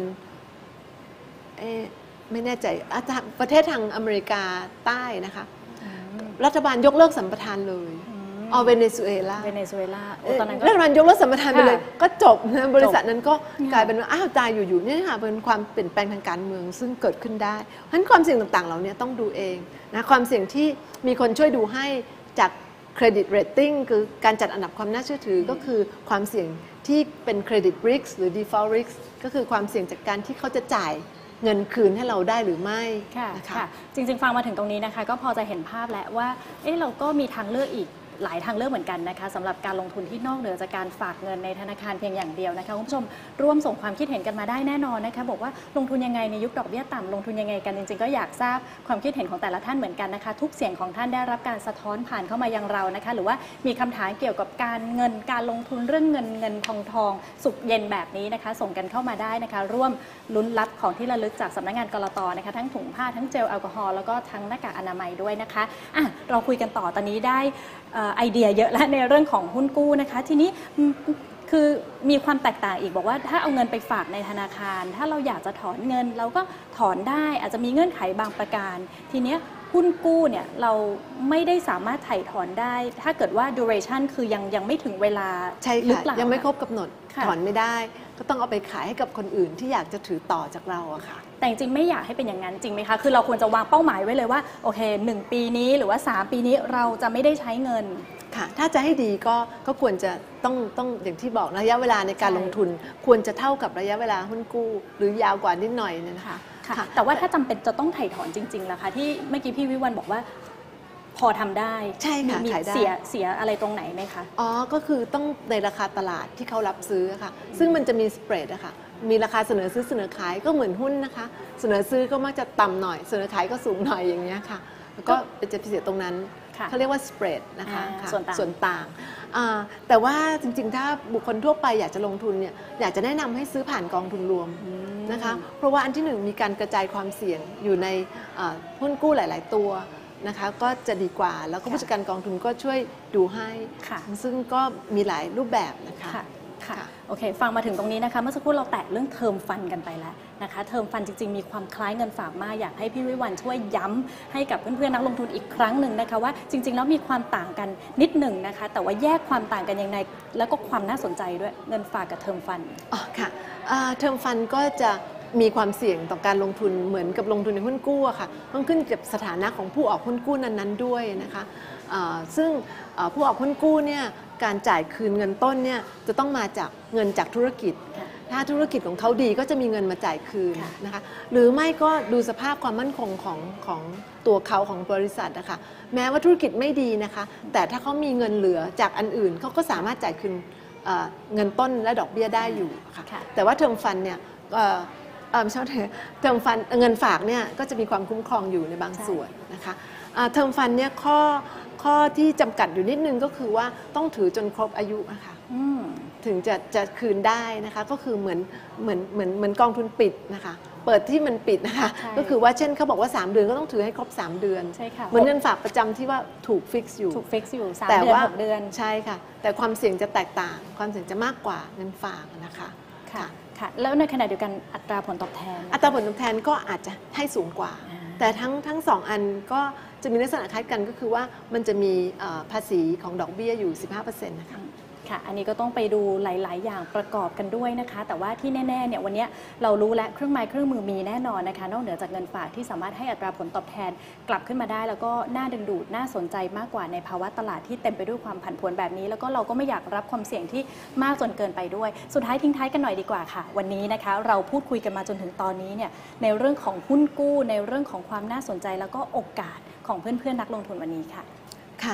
ไม่แน่ใจประเทศทางอเมริกาใต้นะคะรัฐบาลยกเลิกสัมปทานเลยเอาเวเนซุเอลาเวเนซุเอลาตอนนั้นก็รัฐบาลยกเลิกสัมปทานไปเลยก็จบนะบริษัทนั้นก็กลายเป็นว่าอ้าวตายอยู่ๆนี่ค่ะเป็นความเปลี่ยนแปลงทางการเมืองซึ่งเกิดขึ้นได้เพราะฉะนั้นความเสี่ยงต่างๆเหล่านี้ต้องดูเองนะความเสี่ยงที่มีคนช่วยดูให้จากเครดิตเรตติ้งคือการจัดอันดับความน่าเชื่อถือก็คือความเสี่ยงที่เป็นเครดิตริสหรือ default risk ก็คือความเสี่ยงจากการที่เขาจะจ่ายเงินคืนให้เราได้หรือไม่นะคะจริงๆฟังมาถึงตรงนี้นะคะก็พอจะเห็นภาพแล้วว่าเอ๊ะเราก็มีทางเลือกอีกหลายทางเลือกเหมือนกันนะคะสำหรับการลงทุนที่นอกเหนือจากการฝากเงินในธนาคารเพียงอย่างเดียวนะคะคุณผู้ชมร่วมส่งความคิดเห็นกันมาได้แน่นอนนะคะบอกว่าลงทุนยังไงในยุคดอกเบี้ยต่ำลงทุนยังไงกันจริงๆก็อยากทราบความคิดเห็นของแต่ละท่านเหมือนกันนะคะทุกเสียงของท่านได้รับการสะท้อนผ่านเข้ามายังเรานะคะหรือว่ามีคำถามเกี่ยวกับการเงินการลงทุนเรื่องเงินเงินทองทองสุขเย็นแบบนี้นะคะส่งกันเข้ามาได้นะคะร่วมลุ้นรับของที่ระลึกจากสำนักงานกลต.นะคะทั้งถุงผ้าทั้งเจลแอลกอฮอล์แล้วก็ทั้งหน้ากากอนามัยด้วยนะคะอ่ะเราคุยกันต่อตอนนี้ได้ไอเดียเยอะแล้วในเรื่องของหุ้นกู้นะคะทีนี้คือมีความแตกต่างอีกบอกว่าถ้าเอาเงินไปฝากในธนาคารถ้าเราอยากจะถอนเงินเราก็ถอนได้อาจจะมีเงื่อนไขบางประการทีนี้หุ้นกู้เนี่ยเราไม่ได้สามารถไถ่ถอนได้ถ้าเกิดว่า duration คือยังยังไม่ถึงเวลาใช่ค่ะยังไม่ครบกำหนดถอนไม่ได้ก็ต้องเอาไปขายให้กับคนอื่นที่อยากจะถือต่อจากเราอะค่ะแต่จริงไม่อยากให้เป็นอย่างนั้นจริงไหมคะคือเราควรจะวางเป้าหมายไว้เลยว่าโอเคหนึ่งปีนี้หรือว่าสามปีนี้เราจะไม่ได้ใช้เงินค่ะถ้าจะให้ดีก็ก็ควรจะต้องต้องอย่างที่บอกระยะเวลาในการลงทุนควรจะเท่ากับระยะเวลาหุ้นกู้หรือยาวกว่านิดหน่อยเนี่ยนะคะค่ะแต่ว่าถ้าจำเป็นจะต้องไถ่ถอนจริงๆล่ะคะที่เมื่อกี้พี่วิวัลย์บอกว่าพอทำได้ใช่ค่ะขายได้เสียเสียอะไรตรงไหนไหมคะอ๋อก็คือต้องในราคาตลาดที่เขารับซื้อค่ะซึ่งมันจะมีสเปรดอะค่ะมีราคาเสนอซื้อเสนอขายก็เหมือนหุ้นนะคะเสนอซื้อก็มักจะต่ำหน่อยเสนอขายก็สูงหน่อยอย่างเงี้ยค่ะแล้วก็จะเสียตรงนั้นเขาเรียกว่าสเปรดนะคะส่วนต่างส่วนต่างแต่ว่าจริงๆถ้าบุคคลทั่วไปอยากจะลงทุนเนี่ยอยากจะแนะนำให้ซื้อผ่านกองทุนรวมนะคะเพราะว่าอันที่หนึ่งมีการกระจายความเสี่ยงอยู่ในหุ้นกู้หลายๆตัวนะคะก็จะดีกว่าแล้วก็ผู้จัดการกองทุนก็ช่วยดูให้ซึ่งก็มีหลายรูปแบบนะคะค่ะโอเคฟังมาถึงตรงนี้นะคะเมื่อสักครู่เราแตะเรื่องเทอมฟันกันไปแล้วนะคะเทอมฟันจริงๆมีความคล้ายเงินฝากมากอยากให้พี่วิวัลย์ช่วยย้ำให้กับเพื่อนๆนักลงทุนอีกครั้งหนึ่งนะคะว่าจริงๆแล้วมีความต่างกันนิดหนึ่งนะคะแต่ว่าแยกความต่างกันยังไงแล้วก็ความน่าสนใจด้วยเงินฝากกับเทอมฟันอ๋อค่ะเทอมฟันก็จะมีความเสี่ยงต่อการลงทุนเหมือนกับลงทุนในหุ้นกู้ค่ะต้องขึ้นกับสถานะของผู้ออกหุ้นกู้นั้นๆด้วยนะคะซึ่งผู้ออกหุ้นกู้เนี่ยการจ่ายคืนเงินต้นเนี่ยจะต้องมาจากเงินจากธุรกิจถ้าธุรกิจของเขาดีก็จะมีเงินมาจ่ายคืนนะคะหรือไม่ก็ดูสภาพความมั่นคงของของตัวเขาของบริษัทนะคะแม้ว่าธุรกิจไม่ดีนะคะแต่ถ้าเขามีเงินเหลือจากอันอื่นเขาก็สามารถจ่ายคืนเงินต้นและดอกเบี้ยได้อยู่ค่ะแต่ว่าเทอมฟันเนี่ยไม่ใช่เทอมฟันเงินฝากเนี่ยก็จะมีความคุ้มครองอยู่ในบางส่วนนะคะเทอมฟันเนี่ยข้อข้อที่จำกัดอยู่นิดนึงก็คือว่าต้องถือจนครบอายุนะคะถึงจะจะคืนได้นะคะก็คือเหมือนเหมือนเหมือนเหมือนกองทุนปิดนะคะเปิดที่มันปิดนะคะก็คือว่าเช่นเขาบอกว่าสามเดือนก็ต้องถือให้ครบสามเดือนเหมือนเงินฝากประจำที่ว่าถูกฟิกซ์อยู่ถูกฟิกซ์อยู่สามเดือนหกเดือนใช่ค่ะแต่ความเสี่ยงจะแตกต่างความเสี่ยงจะมากกว่าเงินฝากนะคะค่ะค่ะแล้วในขณะเดียวกันอัตราผลตอบแทนอัตราผลตอบแทนก็อาจจะให้สูงกว่าแต่ทั้งทั้งสองอันก็จะมีลักษณะคล้ายกันก็คือว่ามันจะมีภาษีของดอกเบี้ยอยู่ สิบห้าเปอร์เซ็นต์ นะคะค่ะอันนี้ก็ต้องไปดูหลายๆอย่างประกอบกันด้วยนะคะแต่ว่าที่แน่ๆเนี่ยวันนี้เรารู้และเครื่องไม้เครื่องมือมีแน่นอนนะคะนอกเหนือจากเงินฝากที่สามารถให้อัตราผลตอบแทนกลับขึ้นมาได้แล้วก็น่าดึงดูดน่าสนใจมากกว่าในภาวะตลาดที่เต็มไปด้วยความผันผวนแบบนี้แล้วก็เราก็ไม่อยากรับความเสี่ยงที่มากจนเกินไปด้วยสุดท้ายทิ้งท้ายกันหน่อยดีกว่าค่ะวันนี้นะคะเราพูดคุยกันมาจนถึงตอนนี้เนี่ยในเรื่องของหุ้นกู้ในเรื่องของความน่าสนใจแล้วก็โอกาสของเพื่อนๆนักลงทุนวันนี้ค่ะค่ะ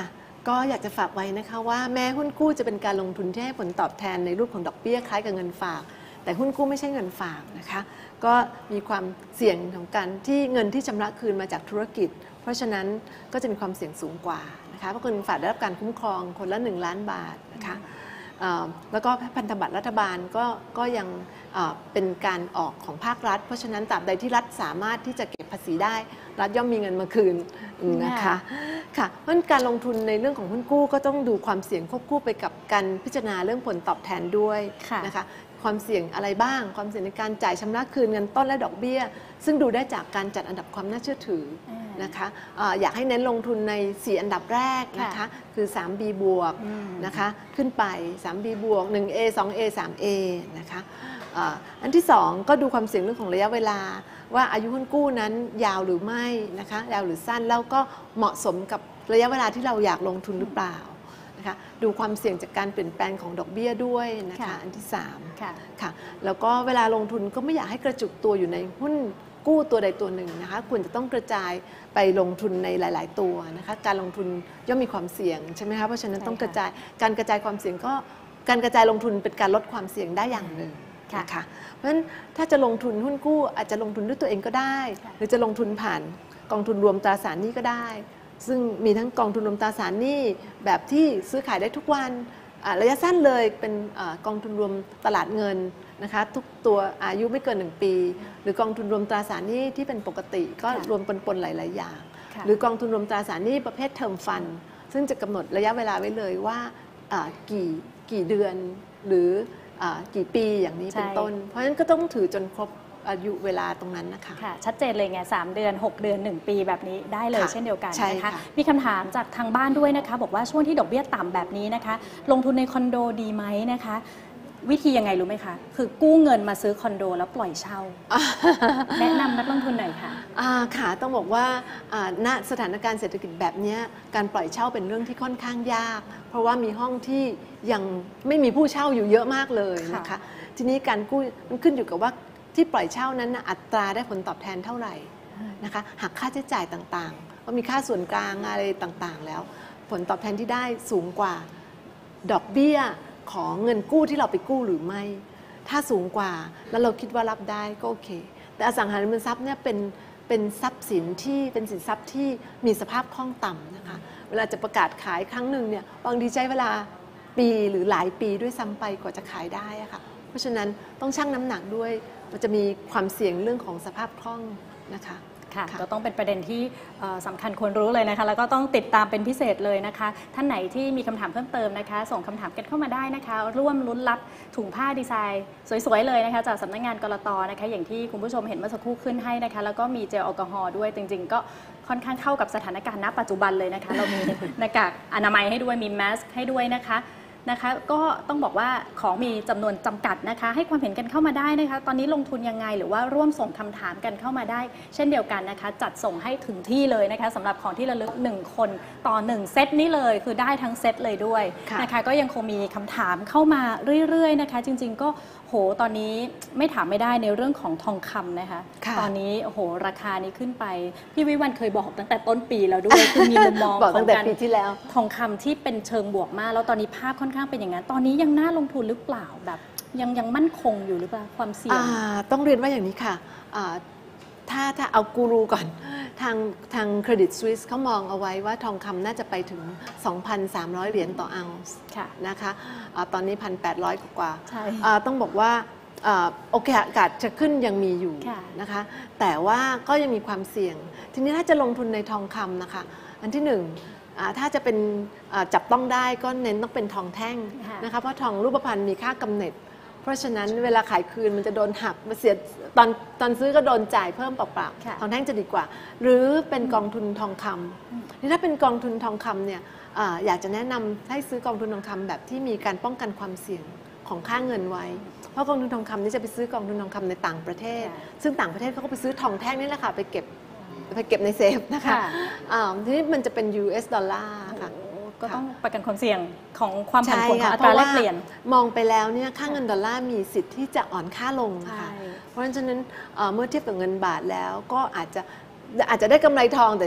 ก็อยากจะฝากไว้นะคะว่าแม้หุ้นกู้จะเป็นการลงทุนที่ให้ผลตอบแทนในรูปของดอกเบี้ยคล้ายกับเงินฝากแต่หุ้นกู้ไม่ใช่เงินฝากนะคะก็มีความเสี่ยงของการที่เงินที่ชำระคืนมาจากธุรกิจเพราะฉะนั้นก็จะมีความเสี่ยงสูงกว่านะคะเพราะเงินฝากได้รับการคุ้มครองคนละหนึ่งล้านบาทนะคะแล้วก็พันธบัตรรัฐบาลก็ก็ยังเป็นการออกของภาครัฐเพราะฉะนั้นตราบใดที่รัฐสามารถที่จะเก็บภาษีได้รัฐย่อมมีเงินมาคืนนะคะค่ะเพราะการลงทุนในเรื่องของหุ้นกู้ก็ต้องดูความเสี่ยงควบคู่ไปกับการพิจารณาเรื่องผลตอบแทนด้วยนะคะความเสี่ยงอะไรบ้างความเสี่ยงในการจ่ายชำระคืนเงินต้นและดอกเบี้ยซึ่งดูได้จากการจัดอันดับความน่าเชื่อถือนะคะ อ, อยากให้เน้นลงทุนในสี่อันดับแรกนะคะคือ ทรี บี บวกนะคะขึ้นไป ทรี บี บวก หนึ่ง เอ สอง เอ สาม เอ นะคะอันที่สองก็ดูความเสี่ยงเรื่องของระยะเวลาว่าอายุหุ้นกู้นั้นยาวหรือไม่นะคะยาวหรือสั้นแล้วก็เหมาะสมกับระยะเวลาที่เราอยากลงทุนหรือเปล่านะคะดูความเสี่ยงจากการเปลี่ยนแปลงของดอกเบี้ยด้วยนะคะอันที่สามค่ะแล้วก็เวลาลงทุนก็ไม่อยากให้กระจุกตัวอยู่ในหุ้นกู้ตัวใดตัวหนึ่งนะคะควรจะต้องกระจายไปลงทุนในหลายๆตัวนะคะการลงทุนย่อมมีความเสี่ยงใช่ไหมคะเพราะฉะนั้นต้องกระจายการกระจายความเสี่ยงก็การกระจายลงทุนเป็นการลดความเสี่ยงได้อย่างหนึ่งค่ะเพราะฉะนั้นถ้าจะลงทุนหุ้นกู้อาจจะลงทุนด้วยตัวเองก็ได้หรือจะลงทุนผ่านกองทุนรวมตราสารหนี้ก็ได้ซึ่งมีทั้งกองทุนรวมตราสารหนี้แบบที่ซื้อขายได้ทุกวันระยะสั้นเลยเป็นกองทุนรวมตลาดเงินนะคะทุกตัวอายุไม่เกินหนึ่งปีหรือกองทุนรวมตราสารหนี้ที่เป็นปกติก็รวมปนๆหลายๆอย่างหรือกองทุนรวมตราสารหนี้ประเภทเทอมฟันซึ่งจะกำหนดระยะเวลาไว้เลยว่ากี่กี่เดือนหรือกี่ปีอย่างนี้เป็นต้นเพราะฉะนั้นก็ต้องถือจนครบอายุเวลาตรงนั้นนะคะค่ะชัดเจนเลยไงสามเดือนหกเดือนหนึ่งปีแบบนี้ได้เลยเช่นเดียวกันนะคะมีคำถามจากทางบ้านด้วยนะคะบอกว่าช่วงที่ดอกเบี้ยต่ำแบบนี้นะคะลงทุนในคอนโดดีไหมนะคะวิธียังไงรู้ไหมคะคือกู้เงินมาซื้อคอนโดแล้วปล่อยเช่า แนะนำนักลงทุนหน่อยค่ะค่ะต้องบอกว่าณสถานการณ์เศรษฐกิจแบบนี้การปล่อยเช่าเป็นเรื่องที่ค่อนข้างยากเพราะว่ามีห้องที่ยังไม่มีผู้เช่าอยู่เยอะมากเลยนะคะทีนี้การกู้มันขึ้นอยู่กับว่าที่ปล่อยเช่านั้นอัตราได้ผลตอบแทนเท่าไหร่นะคะหักค่าใช้จ่ายต่างๆก็มีค่าส่วนกลางอะไรต่างๆแล้วผลตอบแทนที่ได้สูงกว่าดอกเบี้ยของเงินกู้ที่เราไปกู้หรือไม่ถ้าสูงกว่าแล้วเราคิดว่ารับได้ก็โอเคแต่อสังหาริมทรัพย์เนี่ยเป็นเป็นทรัพย์สินที่เป็นสินทรัพย์ที่มีสภาพคล่องต่ำนะคะเวลาจะประกาศขายครั้งหนึ่งเนี่ยบางทีใช้เวลาปีหรือหลายปีด้วยซ้ำไปกว่าจะขายได้อะค่ะเพราะฉะนั้นต้องชั่งน้ำหนักด้วยมันจะมีความเสี่ยงเรื่องของสภาพคล่องนะคะค่ะก็ต้องเป็นประเด็นที่สำคัญควรรู้เลยนะคะแล้วก็ต้องติดตามเป็นพิเศษเลยนะคะท่านไหนที่มีคำถามเพิ่มเติมนะคะส่งคำถามกันเข้ามาได้นะคะร่วมลุ้นรับถุงผ้าดีไซน์สวยๆเลยนะคะจากสำนักงานกลต.นะคะอย่างที่คุณผู้ชมเห็นเมื่อสักครู่ขึ้นให้นะคะแล้วก็มีเจลแอลกอฮอล์ด้วยจริงๆก็ค่อนข้างเข้ากับสถานการณ์ณปัจจุบันเลยนะคะเรามีหน้ากากอนามัยให้ด้วยมีแมสให้ด้วยนะคะนะคะก็ต้องบอกว่าของมีจำนวนจำกัดนะคะให้ความเห็นกันเข้ามาได้นะคะตอนนี้ลงทุนยังไงหรือว่าร่วมส่งคำถามกันเข้ามาได้เช่นเดียวกันนะคะจัดส่งให้ถึงที่เลยนะคะสำหรับของที่ระลึกหนึ่งคนต่อหนึ่งเซตนี้เลยคือได้ทั้งเซตเลยด้วยนะคะก็ยังคงมีคำถามเข้ามาเรื่อยๆนะคะจริงๆก็โหตอนนี้ไม่ถามไม่ได้ในเรื่องของทองคำนะคะตอนนี้โหราคานี้ขึ้นไปพี่วิวันเคยบอกตั้งแต่ต้นปีแล้วด้วยคือมีมุมมองของการทองคำที่เป็นเชิงบวกมากแล้วตอนนี้ภาพค่อนข้างเป็นอย่างนั้นตอนนี้ยังน่าลงทุนหรือเปล่าแบบยังยังมั่นคงอยู่หรือเปล่าความเสี่ยงต้องเรียนว่าอย่างนี้ค่ะถ้าถ้าเอากูรูก่อนทางทาง Credit Suisse เขามองเอาไว้ว่าทองคำน่าจะไปถึง สองพันสามร้อย เหรียญต่อออนซ์นะคะตอนนี้ หนึ่งพันแปดร้อย กว่าต้องบอกว่าโอกาสจะขึ้นยังมีอยู่นะคะแต่ว่าก็ยังมีความเสี่ยงทีนี้ถ้าจะลงทุนในทองคำนะคะอันที่หนึ่งถ้าจะเป็นจับต้องได้ก็เน้นต้องเป็นทองแท่งนะคะเพราะทองรูปพรรณมีค่ากำเนิดเพราะฉะนั้นเวลาขายคืนมันจะโดนหักมาเสียตอนตอนซื้อก็โดนจ่ายเพิ่มเปล่าๆทองแท่งจะดีกว่าหรือเป็นกองทุนทองคำนี่ถ้าเป็นกองทุนทองคำเนี่ยอยากจะแนะนำให้ซื้อกองทุนทองคำแบบที่มีการป้องกันความเสี่ยงของค่าเงินไว้เพราะกองทุนทองคำนี่จะไปซื้อกองทุนทองคำในต่างประเทศซึ่งต่างประเทศเขาก็ไปซื้อทองแท่งนี่แหละค่ะไปเก็บไปเก็บในเซฟนะคะทีนี้มันจะเป็น ยู เอส ดอลลาร์ค่ะก็ต้องประกันความเสี่ยงของความผันผวนของอัตราแลกเปลี่ยนมองไปแล้วเนี่ยค่าเงินดอลลาร์มีสิทธิ์ที่จะอ่อนค่าลงค่ะเพราะฉะนั้นเมื่อเทียบกับเงินบาทแล้วก็อาจจะอาจจะได้กำไรทองแต่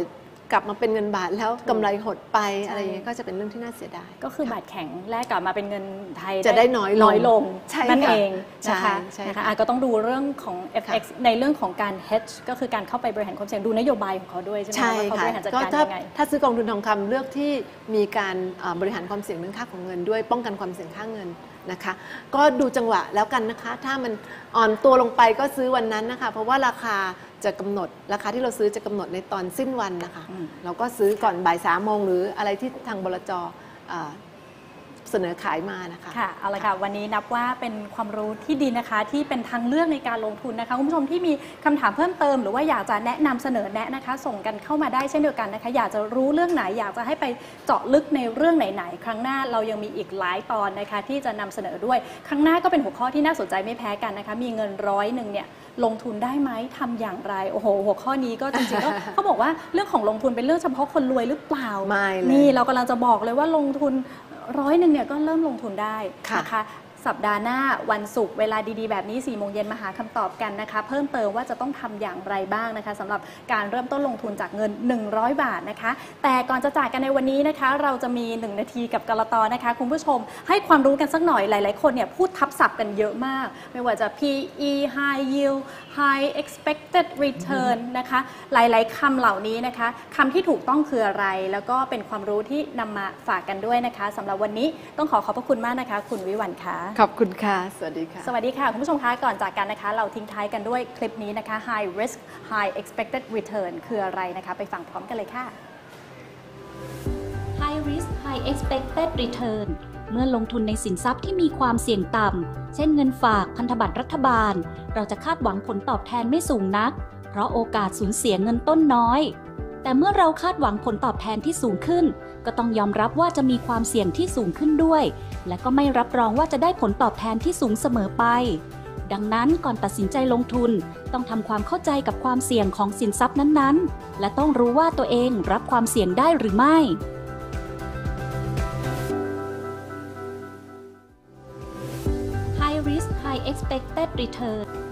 กลับมาเป็นเงินบาทแล้วกำไรหดไปอะไรอย่างเงี้ยก็จะเป็นเรื่องที่น่าเสียดายก็คือบาทแข็งแลกกลับมาเป็นเงินไทยจะได้น้อยลงน้อยลงนั่นเองนะคะนะคะก็ต้องดูเรื่องของ เอฟ เอ็กซ์ ในเรื่องของการ hedge ก็คือการเข้าไปบริหารความเสี่ยงดูนโยบายของเขาด้วยใช่ไหมว่าเขาบริหารจัดการยังไงถ้าซื้อกองทุนทองคำเลือกที่มีการบริหารความเสี่ยงเรื่องค่าของเงินด้วยป้องกันความเสี่ยงค่าเงินนะคะก็ดูจังหวะแล้วกันนะคะถ้ามันอ่อนตัวลงไปก็ซื้อวันนั้นนะคะเพราะว่าราคาจะกำหนดราคาที่เราซื้อจะกำหนดในตอนสิ้นวันนะคะเราก็ซื้อก่อนบ่ายสามโมงหรืออะไรที่ทางบลจ.เสนอขายมานะคะค่ะเอาละค่ะวันนี้นับว่าเป็นความรู้ที่ดีนะคะที่เป็นทางเลือกในการลงทุนนะคะคุณผู้ชมที่มีคำถามเพิ่มเติมหรือว่าอยากจะแนะนำเสนอแนะนะคะส่งกันเข้ามาได้เช่นเดียวกันนะคะอยากจะรู้เรื่องไหนอยากจะให้ไปเจาะลึกในเรื่องไหนๆครั้งหน้าเรายังมีอีกหลายตอนนะคะที่จะนำเสนอด้วยครั้งหน้าก็เป็นหัวข้อที่น่าสนใจไม่แพ้กันนะคะมีเงินร้อยหนึ่งเนี่ยลงทุนได้ไหมทำอย่างไรโอ้โหหัวข้อนี้ก็จริงๆก็เขาบอกว่าเรื่องของลงทุนเป็นเรื่องเฉพาะคนรวยหรือเปล่าไม่เลยนี่เรากำลังจะบอกเลยว่าลงทุนร้อยหนึ่งเนี่ยก็เริ่มลงทุนได้นะคะสัปดาห์หน้าวันศุกร์เวลาดีๆแบบนี้สี่โมงเย็นมาหาคำตอบกันนะคะเพิ่มเติมว่าจะต้องทำอย่างไรบ้างนะคะสำหรับการเริ่มต้นลงทุนจากเงินหนึ่งร้อยบาทนะคะแต่ก่อนจะจากกันในวันนี้นะคะเราจะมีหนึ่งนาทีกับกลต.นะคะคุณผู้ชมให้ความรู้กันสักหน่อยหลายๆคนเนี่ยพูดทับศัพท์กันเยอะมากไม่ว่าจะ พี อี High Yield High Expected Return นะคะหลายๆคำเหล่านี้นะคะคำที่ถูกต้องคืออะไรแล้วก็เป็นความรู้ที่นำมาฝากกันด้วยนะคะสำหรับวันนี้ต้องขอขอบพระคุณมากนะคะคุณวิวันค่ะขอบคุณค่ะสวัสดีค่ะสวัสดีค่ะคุณผู้ชมคะก่อนจากกันนะคะเราทิ้งท้ายกันด้วยคลิปนี้นะคะ High Risk High Expected Return คืออะไรนะคะไปฟังพร้อมกันเลยค่ะ High Risk High Expected Return เมื่อลงทุนในสินทรัพย์ที่มีความเสี่ยงต่ำเช่นเงินฝากพันธบัตรรัฐบาลเราจะคาดหวังผลตอบแทนไม่สูงนักเพราะโอกาสสูญเสียเงินต้นน้อยแต่เมื่อเราคาดหวังผลตอบแทนที่สูงขึ้นก็ต้องยอมรับว่าจะมีความเสี่ยงที่สูงขึ้นด้วยและก็ไม่รับรองว่าจะได้ผลตอบแทนที่สูงเสมอไปดังนั้นก่อนตัดสินใจลงทุนต้องทำความเข้าใจกับความเสี่ยงของสินทรัพย์นั้นๆและต้องรู้ว่าตัวเองรับความเสี่ยงได้หรือไม่ High Risk High Expected Return